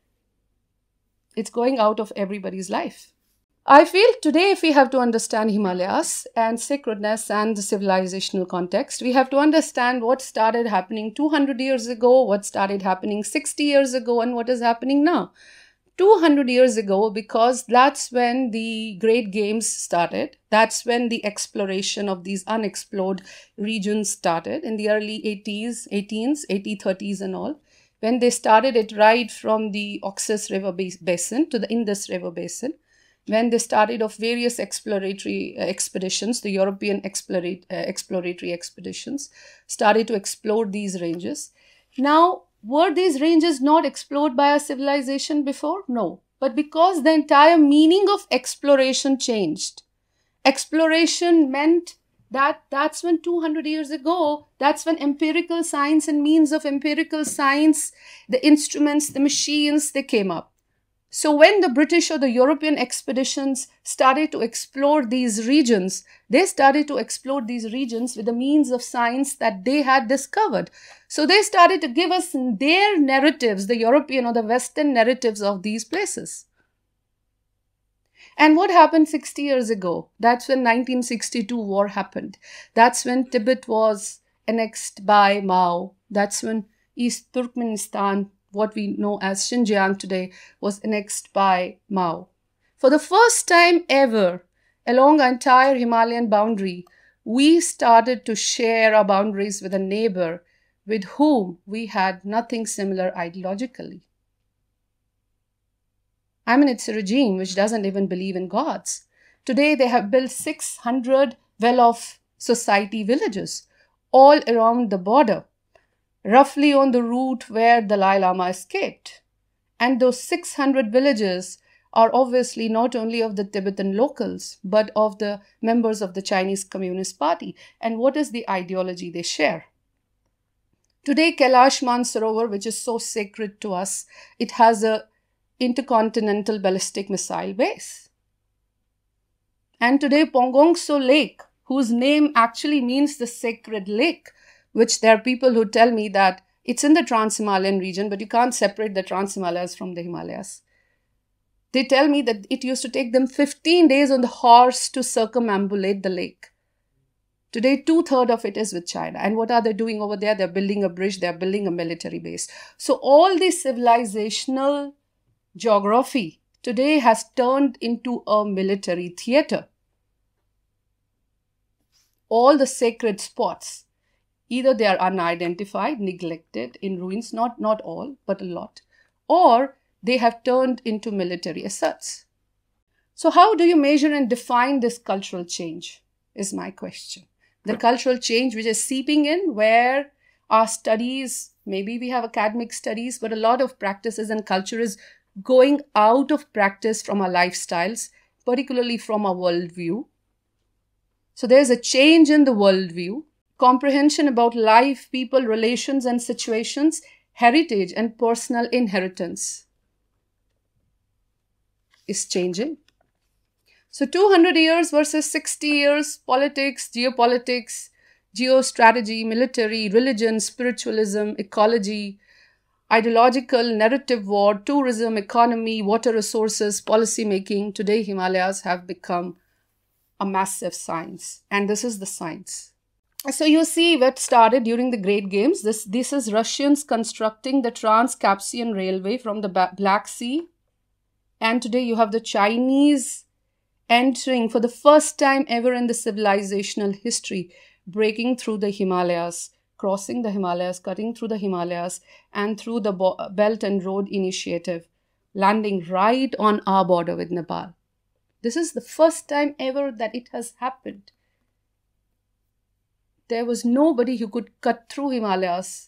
Speaker 1: it's going out of everybody's life. I feel today if we have to understand Himalayas and sacredness and the civilizational context, we have to understand what started happening two hundred years ago, what started happening sixty years ago, and what is happening now. two hundred years ago, because that's when the Great Games started. That's when the exploration of these unexplored regions started in the early eighties, eighteens, eighteen thirties and all. When they started it right from the Oxus River basin to the Indus River basin, when they started off various exploratory uh, expeditions, the European exploratory, uh, exploratory expeditions started to explore these ranges. Now, were these ranges not explored by a civilization before? No. But because the entire meaning of exploration changed. Exploration meant that that's when two hundred years ago, that's when empirical science and means of empirical science, the instruments, the machines, they came up. So when the British or the European expeditions started to explore these regions, they started to explore these regions with the means of science that they had discovered. So they started to give us their narratives, the European or the Western narratives of these places. And what happened sixty years ago? That's when nineteen sixty-two war happened. That's when Tibet was annexed by Mao. That's when East Turkmenistan, what we know as Xinjiang today, was annexed by Mao. For the first time ever, along our entire Himalayan boundary, we started to share our boundaries with a neighbor with whom we had nothing similar ideologically. I mean, it's a regime which doesn't even believe in gods. Today, they have built six hundred well-off society villages all around the border, roughly on the route where the Dalai Lama escaped. And those six hundred villages are obviously not only of the Tibetan locals, but of the members of the Chinese Communist Party. And what is the ideology they share? Today, Kailash Mansarovar, which is so sacred to us, it has a intercontinental ballistic missile base. And today, Pongongso Lake, whose name actually means the sacred lake, which there are people who tell me that it's in the Trans-Himalayan region, but you can't separate the Trans-Himalayas from the Himalayas. They tell me that it used to take them fifteen days on the horse to circumambulate the lake. Today, two-thirds of it is with China. And what are they doing over there? They're building a bridge, they're building a military base. So all this civilizational geography today has turned into a military theater. All the sacred spots, either they are unidentified, neglected, in ruins, not, not all, but a lot, or they have turned into military asserts. So how do you measure and define this cultural change, is my question. The cultural change which is seeping in, where our studies, maybe we have academic studies, but a lot of practices and culture is going out of practice from our lifestyles, particularly from our worldview. So there's a change in the worldview, comprehension about life, people, relations and situations, heritage and personal inheritance is changing. So two hundred years versus sixty years, politics, geopolitics, geostrategy, military, religion, spiritualism, ecology, ideological, narrative war, tourism, economy, water resources, policy making. Today, Himalayas have become a massive science. And this is the science. So you see what started during the Great Games. This, this is Russians constructing the Trans-Caspian Railway from the Black Sea. And today you have the Chinese entering for the first time ever in the civilizational history, breaking through the Himalayas, crossing the Himalayas, cutting through the Himalayas, and through the Belt and Road Initiative, landing right on our border with Nepal. This is the first time ever that it has happened. There was nobody who could cut through Himalayas.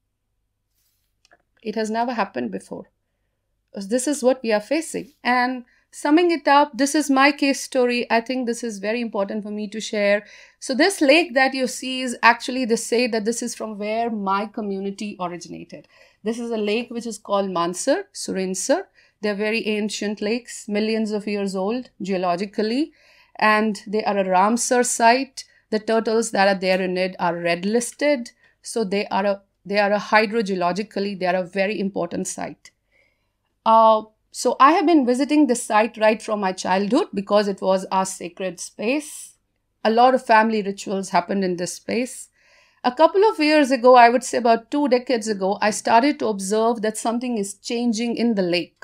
Speaker 1: It has never happened before. This is what we are facing. And summing it up, this is my case story. I think this is very important for me to share. So this lake that you see is actually, they say that this is from where my community originated. This is a lake which is called Mansar, Surinsar. They're very ancient lakes, millions of years old geologically, and they are a Ramsar site. The turtles that are there in it are red listed. So they are a, they are a hydrogeologically, they are a very important site. Uh, so I have been visiting this site right from my childhood because it was our sacred space. A lot of family rituals happened in this space. A couple of years ago, I would say about two decades ago, I started to observe that something is changing in the lake.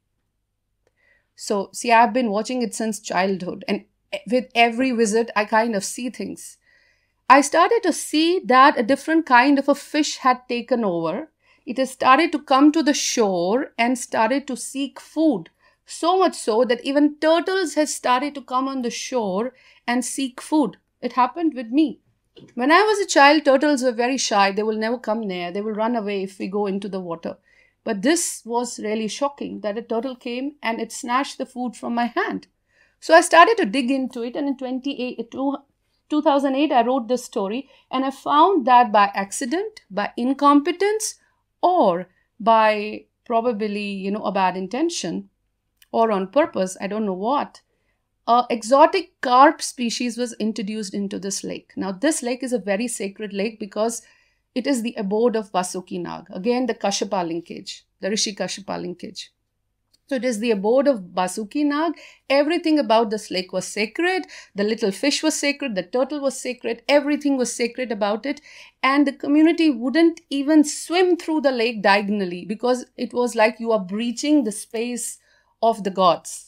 Speaker 1: So see, I've been watching it since childhood, and with every visit, I kind of see things. I started to see that a different kind of a fish had taken over. It has started to come to the shore and started to seek food. So much so that even turtles has started to come on the shore and seek food. It happened with me. When I was a child, turtles were very shy. They will never come near. They will run away if we go into the water. But this was really shocking that a turtle came and it snatched the food from my hand. So I started to dig into it, and in two thousand eight, I wrote this story, and I found that by accident, by incompetence, or by probably, you know, a bad intention, or on purpose, I don't know what, a exotic carp species was introduced into this lake. Now, this lake is a very sacred lake because it is the abode of Vasuki Nag. Again, the Kashyapa linkage, the Rishi Kashyapa linkage. So it is the abode of Vasuki Nag. Everything about this lake was sacred. The little fish was sacred. The turtle was sacred. Everything was sacred about it. And the community wouldn't even swim through the lake diagonally because it was like you are breaching the space of the gods.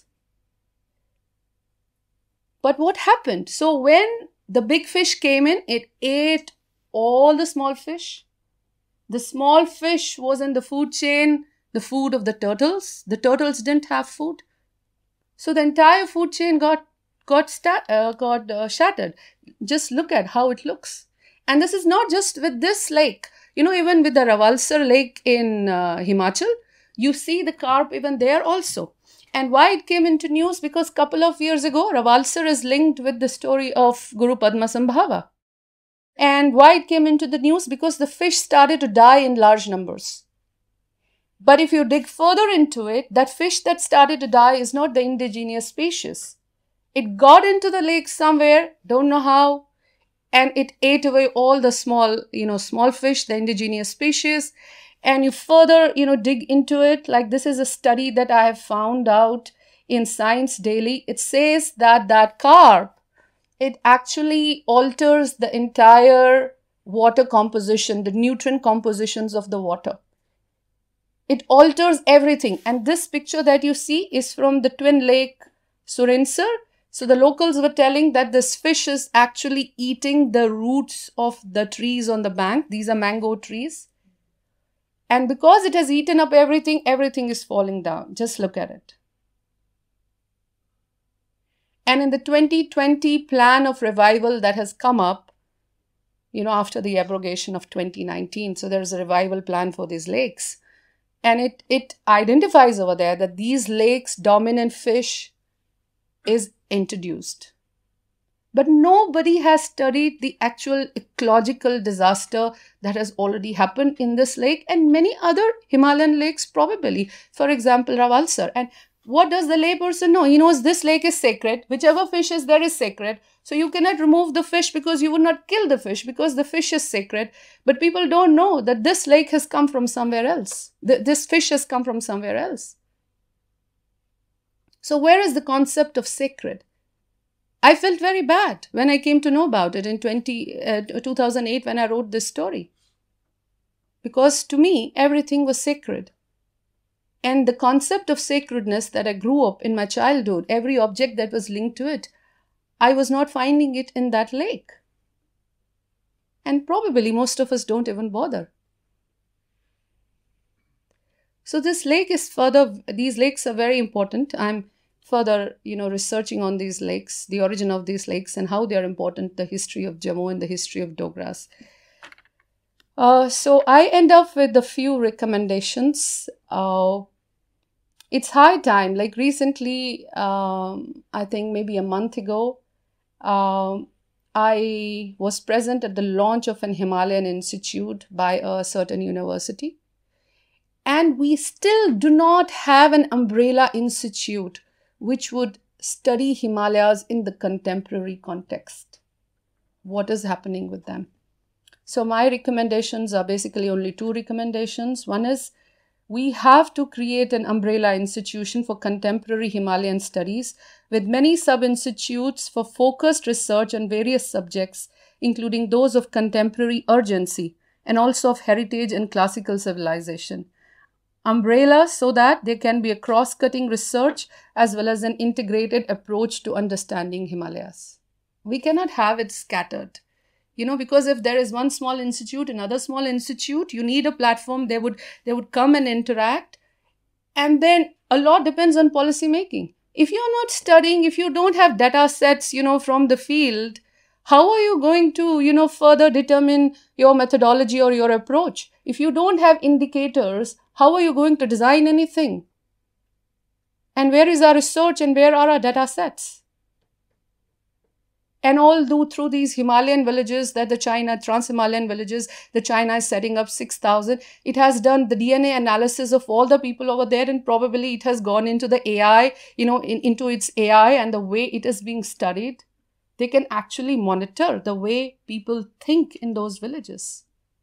Speaker 1: But what happened? So when the big fish came in, it ate all the small fish. The small fish was in the food chain, the food of the turtles. The turtles didn't have food. So the entire food chain got, got, uh, got uh, shattered. Just look at how it looks. And this is not just with this lake. You know, even with the Ravalsar lake in uh, Himachal, you see the carp even there also. And why it came into news? Because a couple of years ago, Ravalsar is linked with the story of Guru Padmasambhava. And why it came into the news? Because the fish started to die in large numbers. But if you dig further into it, that fish that started to die is not the indigenous species. It got into the lake somewhere, don't know how, and it ate away all the small, you know, small fish, the indigenous species. And you further, you know, dig into it, like this is a study that I have found out in Science Daily. It says that that carp, it actually alters the entire water composition, the nutrient compositions of the water. It alters everything. And this picture that you see is from the twin lake Surinsar. So the locals were telling that this fish is actually eating the roots of the trees on the bank. These are mango trees. And because it has eaten up everything, everything is falling down. Just look at it. And in the twenty twenty plan of revival that has come up, you know, after the abrogation of twenty nineteen, so there's a revival plan for these lakes. And it, it identifies over there that these lakes' dominant fish is introduced. But nobody has studied the actual ecological disaster that has already happened in this lake and many other Himalayan lakes probably. For example, Ravalsar. And what does the layperson know? He knows this lake is sacred. Whichever fish is there is sacred. So you cannot remove the fish because you would not kill the fish because the fish is sacred. But people don't know that this lake has come from somewhere else. Th- this fish has come from somewhere else. So where is the concept of sacred? I felt very bad when I came to know about it in two thousand eight when I wrote this story. Because to me, everything was sacred. And the concept of sacredness that I grew up in my childhood, every object that was linked to it, I was not finding it in that lake. And probably most of us don't even bother. So this lake is further, these lakes are very important. I'm further, you know, researching on these lakes, the origin of these lakes and how they are important, the history of Jammu and the history of Dogras. Uh, so I end up with a few recommendations. Uh, it's high time, like recently, um, I think maybe a month ago, um, I was present at the launch of an Himalayan institute by a certain university. And we still do not have an umbrella institute which would study Himalayas in the contemporary context. What is happening with them? So my recommendations are basically only two recommendations. One is we have to create an umbrella institution for contemporary Himalayan studies with many sub-institutes for focused research on various subjects, including those of contemporary urgency and also of heritage and classical civilization. Umbrella so that there can be a cross-cutting research as well as an integrated approach to understanding Himalayas. We cannot have it scattered. You know, because if there is one small institute, another small institute, you need a platform, they would, they would come and interact. And then a lot depends on policy making. If you're not studying, if you don't have data sets, you know, from the field, how are you going to, you know, further determine your methodology or your approach? If you don't have indicators, how are you going to design anything? And where is our research and where are our data sets? And all do through these Himalayan villages that the China, trans-Himalayan villages, the China is setting up six thousand. It has done the D N A analysis of all the people over there, and probably it has gone into the A I, you know, in, into its A I and the way it is being studied. They can actually monitor the way people think in those villages.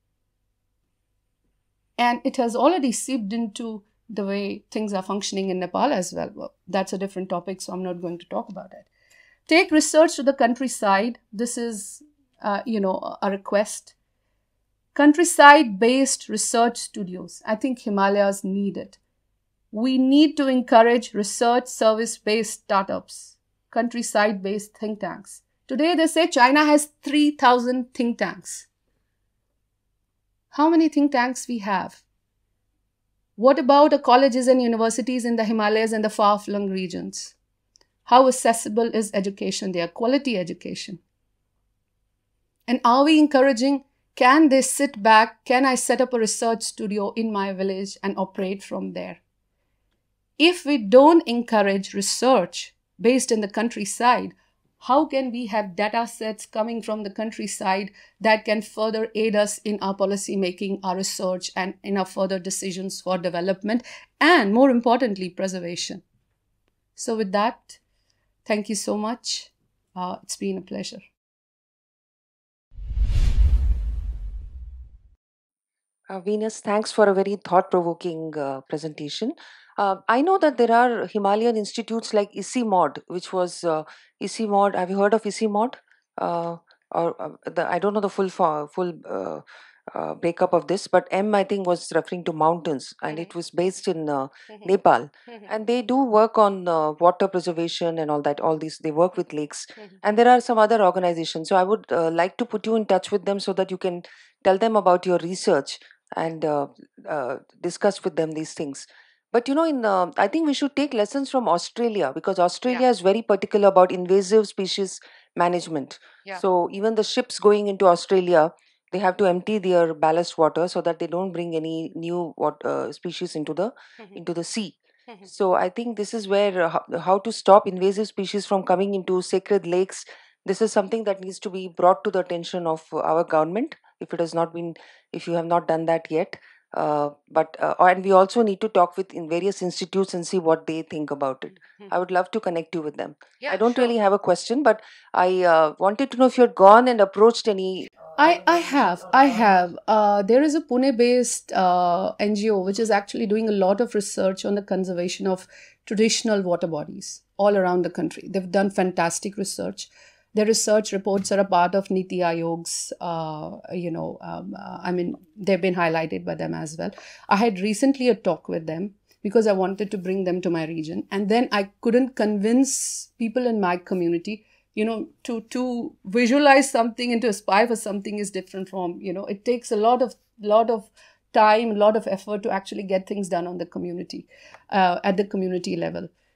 Speaker 1: And it has already seeped into the way things are functioning in Nepal as well. Well, that's a different topic, so I'm not going to talk about it. Take research to the countryside. This is, uh, you know, a request. Countryside-based research studios. I think Himalayas need it. We need to encourage research service-based startups, countryside-based think tanks. Today, they say China has three thousand think tanks. How many think tanks we have? What about the colleges and universities in the Himalayas and the far-flung regions? How accessible is education there, quality education? And are we encouraging, can they sit back, can I set up a research studio in my village and operate from there? If we don't encourage research based in the countryside, how can we have data sets coming from the countryside that can further aid us in our policy making, our research, and in our further decisions for development, and more importantly, preservation? So with that, thank you so much. Uh, it's been a pleasure.
Speaker 5: Uh, Venus, thanks for a very thought-provoking uh, presentation. Uh, I know that there are Himalayan institutes like ICIMOD, which was uh, ICIMOD. Have you heard of ICIMOD? Uh, or uh, the, I don't know the full fo- full uh, uh, breakup of this, but M I think was referring to mountains, and it was based in uh, Nepal, and they do work on uh, water preservation and all that. All these they work with lakes, and there are some other organizations. So I would uh, like to put you in touch with them so that you can tell them about your research and uh, uh, discuss with them these things. But you know, in uh, I think we should take lessons from Australia, because Australia
Speaker 1: Yeah.
Speaker 5: is very particular about invasive species management.
Speaker 1: Yeah.
Speaker 5: So even the ships going into Australia, they have to empty their ballast water so that they don't bring any new what, uh, species into the into the sea. So I think this is where uh, how, how to stop invasive species from coming into sacred lakes. This is something that needs to be brought to the attention of uh, our government, if it has not been, if you have not done that yet. Uh, but uh, and we also need to talk with in various institutes and see what they think about it. I would love to connect you with them. I don't really have a question, but I uh, wanted to know if you had gone and approached any.
Speaker 1: I, I have, I have. Uh, there is a Pune-based uh, N G O which is actually doing a lot of research on the conservation of traditional water bodies all around the country. They've done fantastic research. Their research reports are a part of Niti Aayog's, uh, you know, um, uh, I mean, they've been highlighted by them as well. I had recently a talk with them because I wanted to bring them to my region. And then I couldn't convince people in my community, you know, to, to visualize something and to aspire for something is different from, you know, it takes a lot of, lot of time, a lot of effort to actually get things done on the community, uh, at the community level.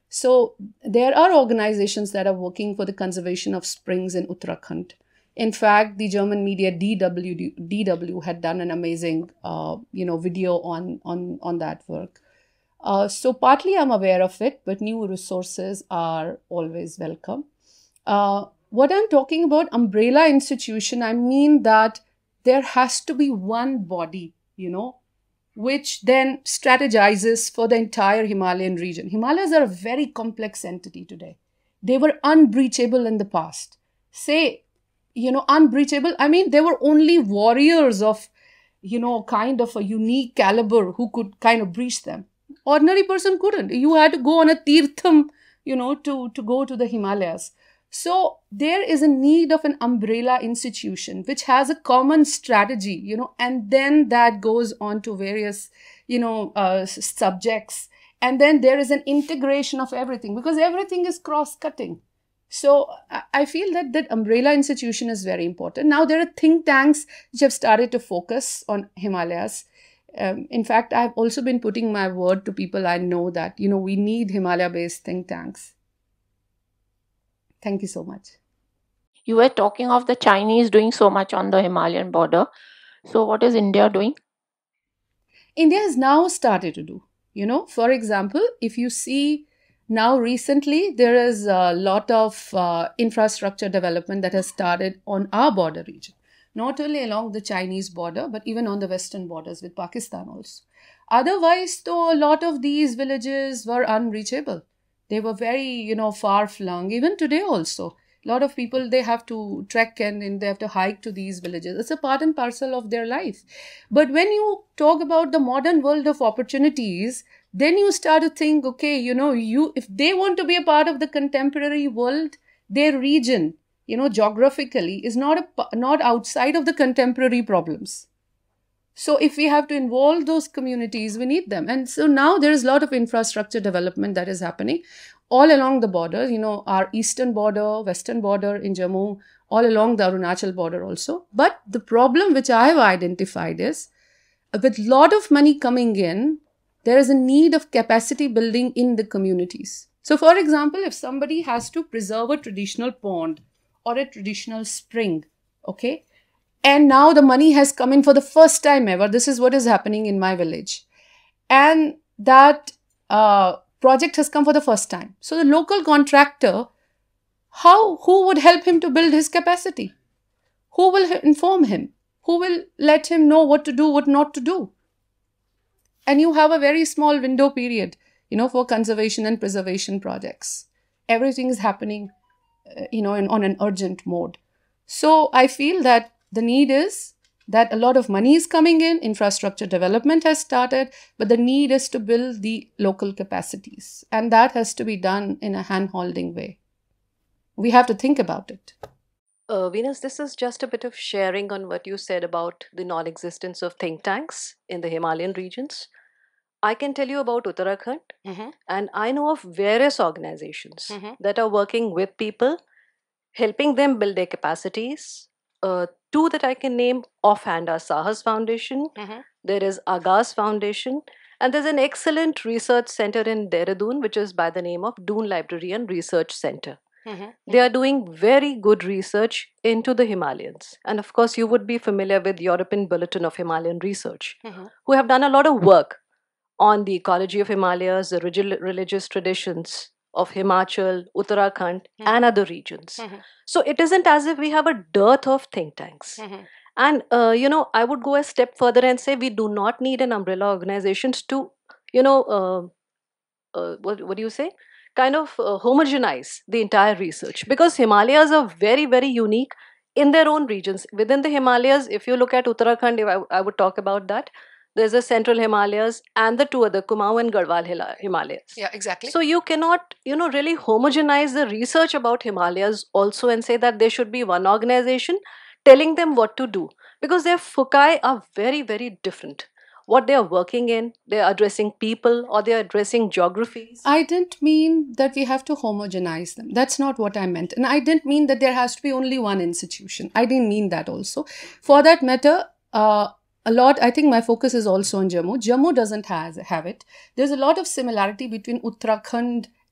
Speaker 1: So there are organizations that are working for the conservation of springs in Uttarakhand. In fact, the German media D W D W had done an amazing, uh, you know, video on on on that work. Uh, so partly I'm aware of it, but new resources are always welcome. Uh, what I'm talking about, umbrella institution, I mean that there has to be one body, you know, which then strategizes for the entire Himalayan region. Himalayas are a very complex entity today. They were unbreachable in the past. Say, you know, unbreachable, I mean, there were only warriors of, you know, kind of a unique caliber who could kind of breach them. Ordinary person couldn't. You had to go on a tirtham, you know, to, to go to the Himalayas. So there is a need of an umbrella institution which has a common strategy, you know, and then that goes on to various, you know, uh, subjects. And then there is an integration of everything because everything is cross-cutting. So I feel that that umbrella institution is very important. Now there are think tanks which have started to focus on Himalayas. Um, in fact, I've also been putting my word to people I know that, you know, we need Himalaya-based think tanks. Thank you so much.
Speaker 3: You were talking of the Chinese doing so much on the Himalayan border. So what is India doing?
Speaker 1: India has now started to do, you know, for example, if you see now recently, there is a lot of uh, infrastructure development that has started on our border region, not only along the Chinese border, but even on the western borders with Pakistan also. Otherwise, though, a lot of these villages were unreachable. They were very, you know, far-flung. Even today also, a lot of people, they have to trek and, and they have to hike to these villages. It's a part and parcel of their life. But when you talk about the modern world of opportunities, then you start to think, okay, you know, you if they want to be a part of the contemporary world, their region, you know, geographically is not a, not outside of the contemporary problems. So if we have to involve those communities, we need them. And so now there is a lot of infrastructure development that is happening all along the border, you know, our eastern border, western border in Jammu, all along the Arunachal border also. But the problem which I have identified is with a lot of money coming in, there is a need of capacity building in the communities. So for example, if somebody has to preserve a traditional pond or a traditional spring, okay, and now the money has come in for the first time ever. This is what is happening in my village. And that uh, project has come for the first time. So the local contractor, how, who would help him to build his capacity? Who will inform him? Who will let him know what to do, what not to do? And you have a very small window period, you know, for conservation and preservation projects. Everything is happening, uh, you know, in, on an urgent mode. So I feel that the need is that a lot of money is coming in, infrastructure development has started, but the need is to build the local capacities. And that has to be done in a hand-holding way. We have to think about it.
Speaker 6: Uh, Venus, this is just a bit of sharing on what you said about the non-existence of think tanks in the Himalayan regions. I can tell you about Uttarakhand,
Speaker 5: Mm-hmm.
Speaker 6: and I know of various organizations
Speaker 5: Mhm.
Speaker 6: that are working with people, helping them build their capacities. Uh, two that I can name offhand are Sahas Foundation,
Speaker 5: Mhm.
Speaker 6: there is Agas Foundation, and there's an excellent research center in Dehradun, which is by the name of Doon Library and Research Center.
Speaker 5: Mhm.
Speaker 6: They are doing very good research into the Himalayas. And of course, you would be familiar with European Bulletin of Himalayan Research,
Speaker 5: Mhm.
Speaker 6: who have done a lot of work on the ecology of Himalayas, the regi- religious traditions of Himachal, Uttarakhand, and other regions.
Speaker 5: Mhm.
Speaker 6: So it isn't as if we have a dearth of think tanks.
Speaker 5: Mhm.
Speaker 6: And, uh, you know, I would go a step further and say we do not need an umbrella organizations to, you know, uh, uh, what, what do you say? Kind of uh, homogenize the entire research, because Himalayas are very, very unique in their own regions. Within the Himalayas, if you look at Uttarakhand, if I, I would talk about that, there's a central Himalayas and the two other Kumaon and Garhwal Hila- Himalayas.
Speaker 5: Yeah, exactly.
Speaker 6: So you cannot, you know, really homogenize the research about Himalayas also and say that there should be one organization telling them what to do, because their foci are very, very different. What they are working in, they are addressing people or they are addressing geographies.
Speaker 1: I didn't mean that we have to homogenize them. That's not what I meant. And I didn't mean that there has to be only one institution. I didn't mean that also. For that matter, uh, a lot, I think my focus is also on Jammu. Jammu doesn't has, have it. There's a lot of similarity between Uttarakhand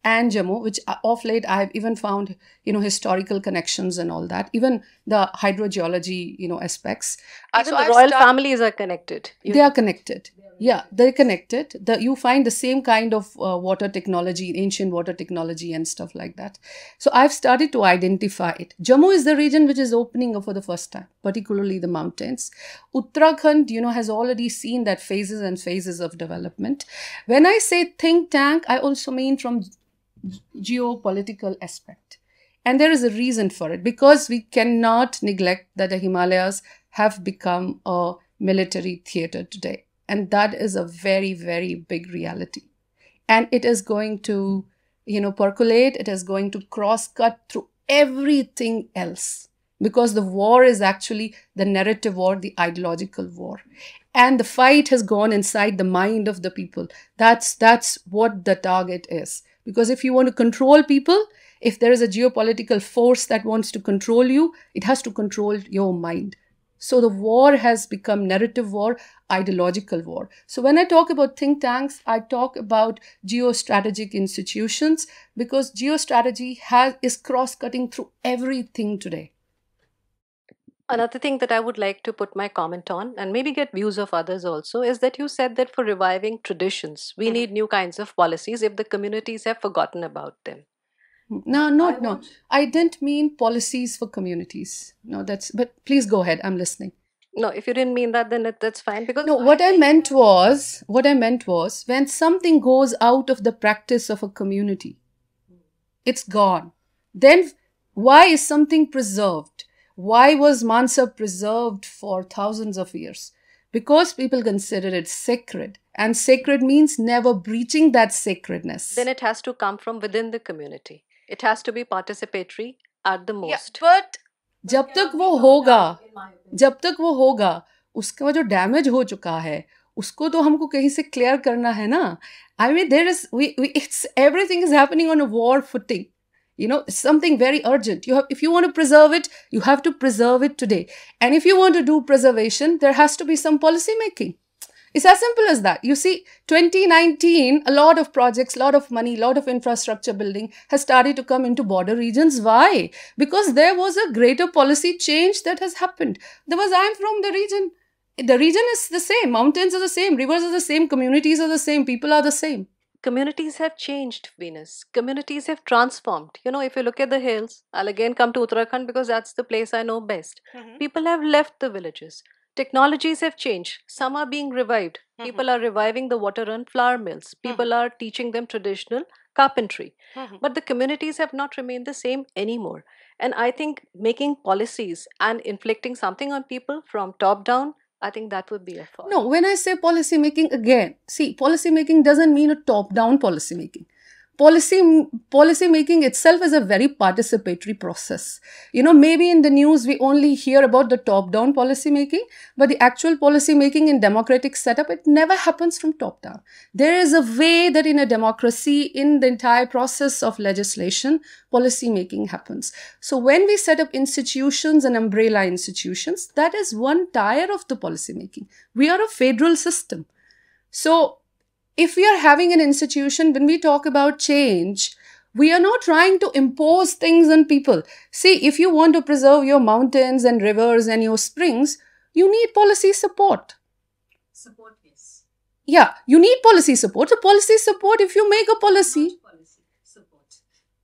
Speaker 1: and Jammu, which of late I've even found, you know, historical connections and all that, even the hydrogeology, you know, aspects. Uh,
Speaker 6: Even
Speaker 1: so
Speaker 6: the
Speaker 1: I've
Speaker 6: royal
Speaker 1: start-
Speaker 6: families are connected. You
Speaker 1: they are connected. Yeah, they're connected. The, you find the same kind of uh, water technology, ancient water technology and stuff like that. So I've started to identify it. Jammu is the region which is opening up for the first time, particularly the mountains. Uttarakhand, you know, has already seen that phases and phases of development. When I say think tank, I also mean from geopolitical aspect. And there is a reason for it, because we cannot neglect that the Himalayas have become a military theater today. And that is a very, very big reality. And it is going to, you know, percolate. It is going to cross-cut through everything else. Because the war is actually the narrative war, the ideological war. And the fight has gone inside the mind of the people. That's, that's what the target is. Because if you want to control people, if there is a geopolitical force that wants to control you, it has to control your mind. So the war has become narrative war, ideological war. So when I talk about think tanks, I talk about geostrategic institutions, because geostrategy has, is cross-cutting through everything today.
Speaker 6: Another thing that I would like to put my comment on, and maybe get views of others also, is that you said that for reviving traditions, we need new kinds of policies if the communities have forgotten about them.
Speaker 1: No, no, no. I didn't mean policies for communities. No, that's, but please go ahead. I'm listening.
Speaker 6: No, if you didn't mean that, then it, that's fine. Because
Speaker 1: No, what I meant was, what I meant was, when something goes out of the practice of a community, it's gone. Then why is something preserved? Why was Mansa preserved for thousands of years? Because people consider it sacred. And sacred means never breaching that sacredness.
Speaker 6: then it has to come from within the community. It has to be participatory at the
Speaker 1: Yeah,
Speaker 6: most.
Speaker 1: but जब तक वो होगा, जब तक वो होगा, उसका जो डैमेज हो चुका है, उसको तो हमको कहीं से क्लियर करना है ना. I mean, there is, we, we, it's, everything is happening on a war footing. You know, it's something very urgent. You have, if you want to preserve it, you have to preserve it today. And if you want to do preservation, there has to be some policy making. It's as simple as that. You see, twenty nineteen, a lot of projects, a lot of money, a lot of infrastructure building has started to come into border regions. Why? Because there was a greater policy change that has happened. There was, I'm from the region. The region is the same. Mountains are the same. Rivers are the same. Communities are the same. People are the same.
Speaker 6: Communities have changed, Venus. Communities have transformed. You know, if you look at the hills, I'll again come to Uttarakhand because that's the place I know best.
Speaker 5: Mhm.
Speaker 6: People have left the villages. Technologies have changed. Some are being revived. People are reviving the water run flour mills. People are teaching them traditional carpentry.
Speaker 5: Mhm.
Speaker 6: But the communities have not remained the same anymore. And I think making policies and inflicting something on people from top down, I think that would be a fault.
Speaker 1: No, when I say policy making, again, see, policy making doesn't mean a top-down policy making. Policy, policy making itself is a very participatory process. You know, maybe in the news we only hear about the top-down policy making, but the actual policy making in democratic setup, it never happens from top-down. There is a way that in a democracy, in the entire process of legislation, policy making happens. So when we set up institutions and umbrella institutions, that is one tier of the policy making. We are a federal system. So if we are having an institution, when we talk about change, we are not trying to impose things on people. See, if you want to preserve your mountains and rivers and your springs, you need policy support.
Speaker 4: Support, yes.
Speaker 1: Yeah, you need policy support. So policy support, if you make a policy,
Speaker 4: Not policy, support.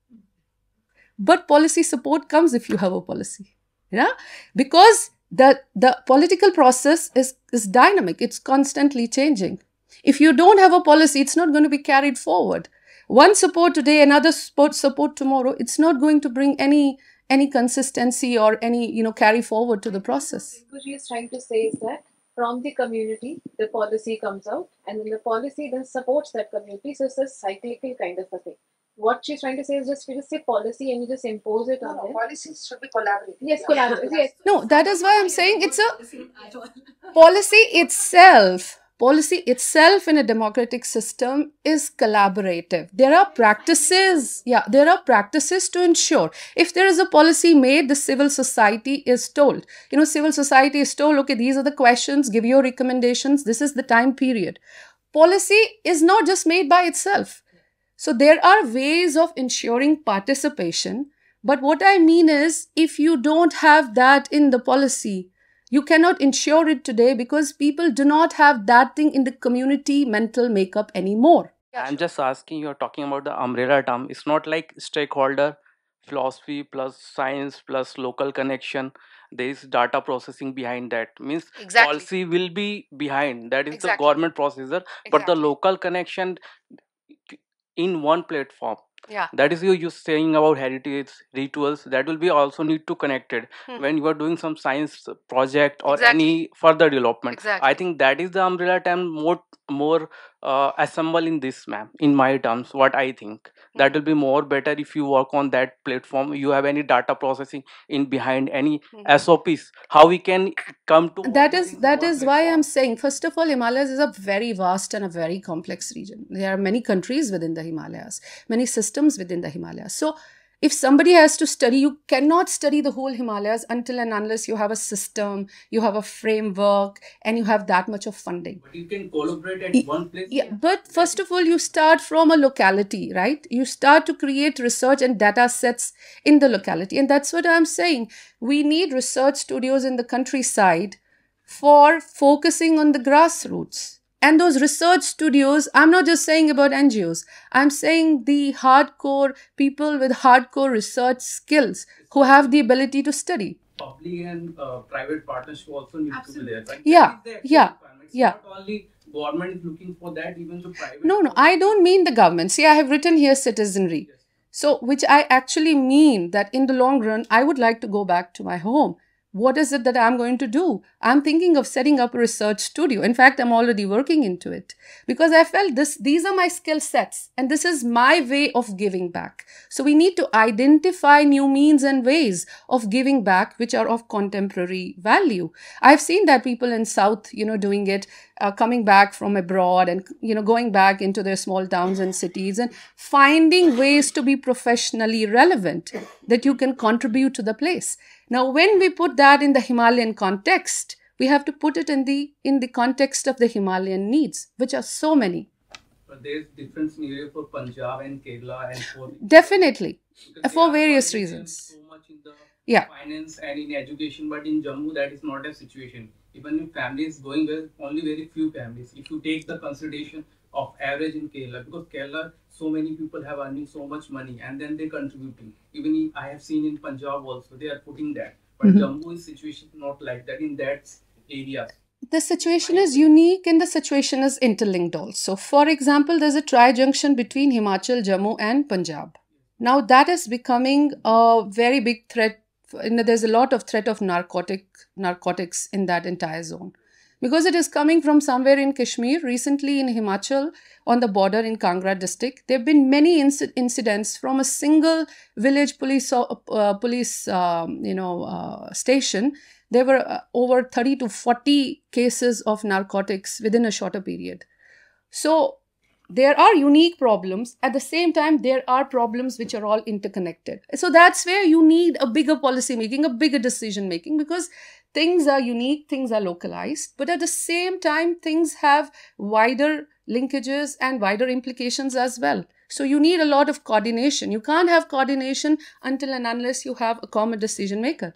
Speaker 1: but policy support comes if you have a policy. Yeah, because the, the political process is, is dynamic. It's constantly changing. If you don't have a policy, it's not going to be carried forward. One support today, another support, support tomorrow. It's not going to bring any any consistency or any, you know, carry forward to the process.
Speaker 7: What she is trying to say is that from the community, the policy comes out, and then the policy then supports that community. So it's a cyclical kind of a thing. What she's trying to say is just we just say policy and you just impose it
Speaker 5: No,
Speaker 7: on
Speaker 5: no,
Speaker 7: them.
Speaker 5: policies should be collaborative.
Speaker 7: Yes,
Speaker 5: Yeah.
Speaker 7: collaborative. Yes.
Speaker 1: No, that is why I'm saying it's a
Speaker 4: Policy at all.
Speaker 1: policy itself. Policy itself in a democratic system is collaborative. There are practices, yeah, there are practices to ensure. If there is a policy made, the civil society is told. You know, civil society is told, okay, these are the questions, give your recommendations, this is the time period. Policy is not just made by itself. So there are ways of ensuring participation. But what I mean is, if you don't have that in the policy, you cannot ensure it today because people do not have that thing in the community mental makeup anymore.
Speaker 8: I'm just asking, you're talking about the umbrella term. It's not like stakeholder, philosophy plus science plus local connection. There is data processing behind that. Means
Speaker 1: Exactly.
Speaker 8: policy will be behind. That is the
Speaker 1: Exactly.
Speaker 8: government processor. But the
Speaker 1: Exactly.
Speaker 8: local connection in one platform.
Speaker 1: Yeah.
Speaker 8: That is you you saying about heritage rituals. That will be also need to connected
Speaker 1: Hmm.
Speaker 8: when you are doing some science project or
Speaker 1: Exactly.
Speaker 8: any further development.
Speaker 1: Exactly.
Speaker 8: I think that is the umbrella term more more uh, assemble in this, ma'am, in my terms. What I think, that will be more better if you work on that platform. You have any data processing in behind, any
Speaker 1: Mhm.
Speaker 8: S O Ps, how we can come to all
Speaker 1: That
Speaker 8: the
Speaker 1: is
Speaker 8: things in
Speaker 1: that
Speaker 8: one
Speaker 1: is why
Speaker 8: platform.
Speaker 1: I'm saying, first of all, Himalayas is a very vast and a very complex region. There are many countries within the Himalayas, many systems within the Himalayas. So if somebody has to study, you cannot study the whole Himalayas until and unless you have a system, you have a framework, and you have that much of funding.
Speaker 8: But you can collaborate at
Speaker 1: Y-
Speaker 8: one place.
Speaker 1: Yeah, but first of all, you start from a locality, right? You start to create research and data sets in the locality. And that's what I'm saying. We need research studios in the countryside for focusing on the grassroots. And those research studios, I'm not just saying about N G Os, I'm saying the hardcore people with hardcore research skills who have the ability to study.
Speaker 8: Public and uh, private partnership also need to be there. Right?
Speaker 1: Yeah,
Speaker 8: That is the actual
Speaker 1: yeah,
Speaker 8: requirement. It's
Speaker 1: yeah.
Speaker 8: not only government is looking for that, even the private.
Speaker 1: No, no, I don't mean the government. See, I have written here citizenry. So, which I actually mean that in the long run, I would like to go back to my home. What is it that I'm going to do? I'm thinking of setting up a research studio. In fact, I'm already working into it because I felt this, these are my skill sets and this is my way of giving back. So we need to identify new means and ways of giving back, which are of contemporary value. I've seen that people in South, you know, doing it, uh, coming back from abroad and, you know, going back into their small towns and cities and finding ways to be professionally relevant that you can contribute to the place. Now, when we put that in the Himalayan context, we have to put it in the in the context of the Himalayan needs, which are so many.
Speaker 8: But there's different scenario for Punjab and Kerala and for
Speaker 1: Definitely,
Speaker 8: because they
Speaker 1: for
Speaker 8: are
Speaker 1: various
Speaker 8: already
Speaker 1: reasons.
Speaker 8: so much in the
Speaker 1: Yeah.
Speaker 8: finance and in education, but in Jammu that is not a situation. Even if families going well, only very few families. If you take the consideration of average in Kerala, because Kerala, so many people have earning so much money and then they're contributing. Even if I have seen in Punjab also, they are putting that. But
Speaker 1: Mhm.
Speaker 8: Jammu is situation not like that in that area.
Speaker 1: The situation is unique and the situation is interlinked also. For example, there's a tri-junction between Himachal, Jammu and Punjab. Now that is becoming a very big threat. You know, there's a lot of threat of narcotic narcotics in that entire zone. Because it is coming from somewhere in Kashmir, recently in Himachal, on the border in Kangra district, there have been many inc- incidents from a single village police uh, uh, police um, you know uh, station. There were uh, over thirty to forty cases of narcotics within a shorter period. So there are unique problems. At the same time, there are problems which are all interconnected. So that's where you need a bigger policy making, a bigger decision making, because things are unique, things are localized, but at the same time, things have wider linkages and wider implications as well. So you need a lot of coordination. You can't have coordination until and unless you have a common decision maker.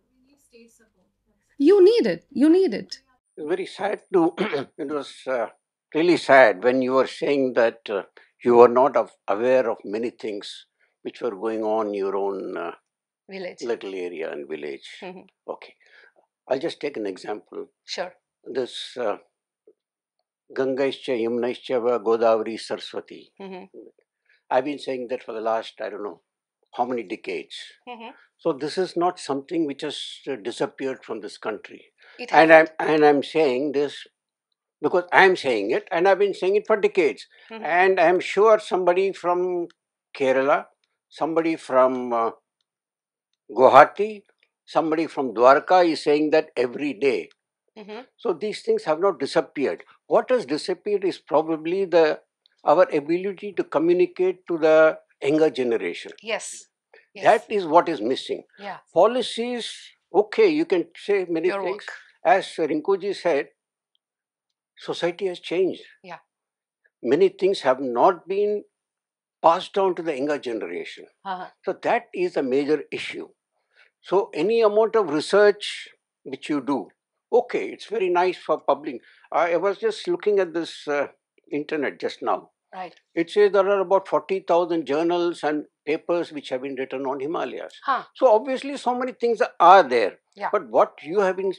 Speaker 1: You need it. You need it.
Speaker 9: It's very sad to, it was uh, really sad when you were saying that uh, you were not of, aware of many things which were going on in your own uh,
Speaker 1: Village.
Speaker 9: little area and village.
Speaker 1: Mhm.
Speaker 9: Okay. I'll just take an example.
Speaker 1: Sure.
Speaker 9: This uh, Gangaischa, Yamnaischa, Godavari, Saraswati.
Speaker 1: Mhm.
Speaker 9: I've been saying that for the last, I don't know, how many decades.
Speaker 1: Mhm.
Speaker 9: So this is not something which has uh, disappeared from this country.
Speaker 1: It
Speaker 9: And I'm,
Speaker 1: happened.
Speaker 9: and I'm saying this because I'm saying it and I've been saying it for decades.
Speaker 1: Mhm.
Speaker 9: And I'm sure somebody from Kerala, somebody from uh, Guwahati, somebody from Dwarka is saying that every day.
Speaker 1: Mhm.
Speaker 9: So these things have not disappeared. What has disappeared is probably the our ability to communicate to the younger generation.
Speaker 1: Yes. Yes.
Speaker 9: That is what is missing.
Speaker 1: Yeah.
Speaker 9: Policies, okay, you can say many
Speaker 1: Your
Speaker 9: things.
Speaker 1: work.
Speaker 9: As Rinkuji said, society has changed.
Speaker 1: Yeah.
Speaker 9: Many things have not been passed down to the younger generation.
Speaker 5: Uh-huh.
Speaker 9: So that is a major issue. So any amount of research which you do, okay, it's very nice for public. I was just looking at this uh, internet just now.
Speaker 5: Right.
Speaker 9: It says there are about forty thousand journals and papers which have been written on Himalayas.
Speaker 5: Huh.
Speaker 9: So obviously so many things are there.
Speaker 5: Yeah.
Speaker 9: But what you have been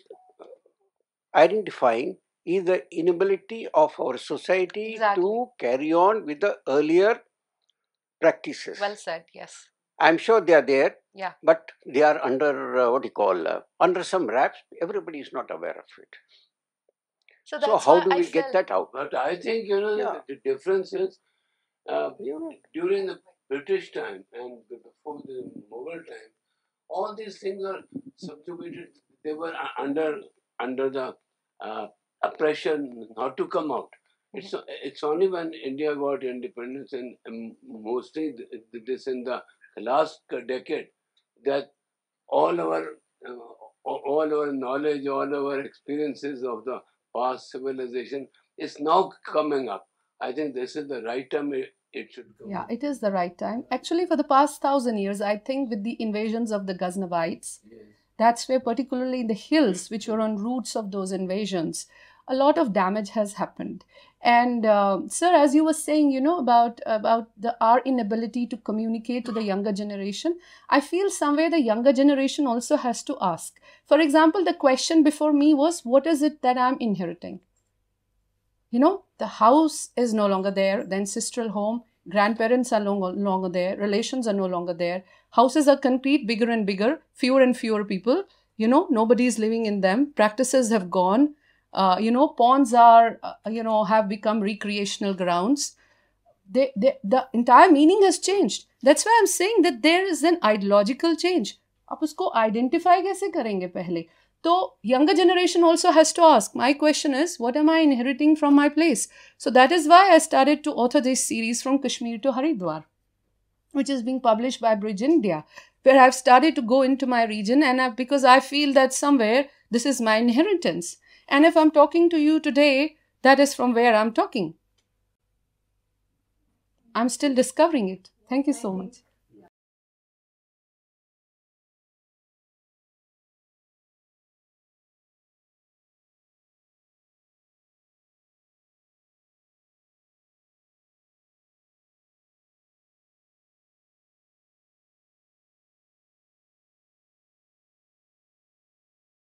Speaker 9: identifying is the inability of our society
Speaker 5: Exactly.
Speaker 9: to carry on with the earlier practices.
Speaker 5: Well said, yes.
Speaker 9: I'm sure they are there,
Speaker 5: Yeah.
Speaker 9: but they are under, uh, what do you call, uh, under some wraps. Everybody is not aware of it.
Speaker 5: So, that's
Speaker 9: So how
Speaker 5: why
Speaker 9: do
Speaker 5: I
Speaker 9: we get
Speaker 5: felt-
Speaker 9: that out?
Speaker 2: But I think, you know,
Speaker 9: Yeah.
Speaker 2: the, the difference is, uh, you know, during the British time and before the Mughal time, all these things are subjugated. They were uh, under under the uh, oppression not to come out. It's it's only when India got independence, and um, mostly th- th- this in the last decade, that all our uh, all our knowledge, all our experiences of the past civilization is now coming up. I think this is the right time it, it should come.
Speaker 1: Yeah, it is the right time. Actually, for the past thousand years, I think with the invasions of the Ghaznavites,
Speaker 2: Yes.
Speaker 1: that's where, particularly in the hills, which were on routes of those invasions, a lot of damage has happened. And uh, sir, as you were saying, you know, about about the our inability to communicate to the younger generation, I feel somewhere the younger generation also has to ask. For example, the question before me was, what is it that I'm inheriting? You know, the house is no longer there, the ancestral home, grandparents are no longer there, relations are no longer there, houses are concrete, bigger and bigger, fewer and fewer people, you know, nobody is living in them, practices have gone, uh, you know, ponds are, uh, you know, have become recreational grounds. They, they, the entire meaning has changed. That's why I'm saying that there is an ideological change. आप उसको identify कैसे करेंगे पहले? So younger generation also has to ask. My question is, what am I inheriting from my place? So that is why I started to author this series from Kashmir to Haridwar, which is being published by Bridge India, where I've started to go into my region, and I, because I feel that somewhere this is my inheritance. And if I'm talking to you today, that is from where I'm talking. I'm still discovering it. Thank you so much.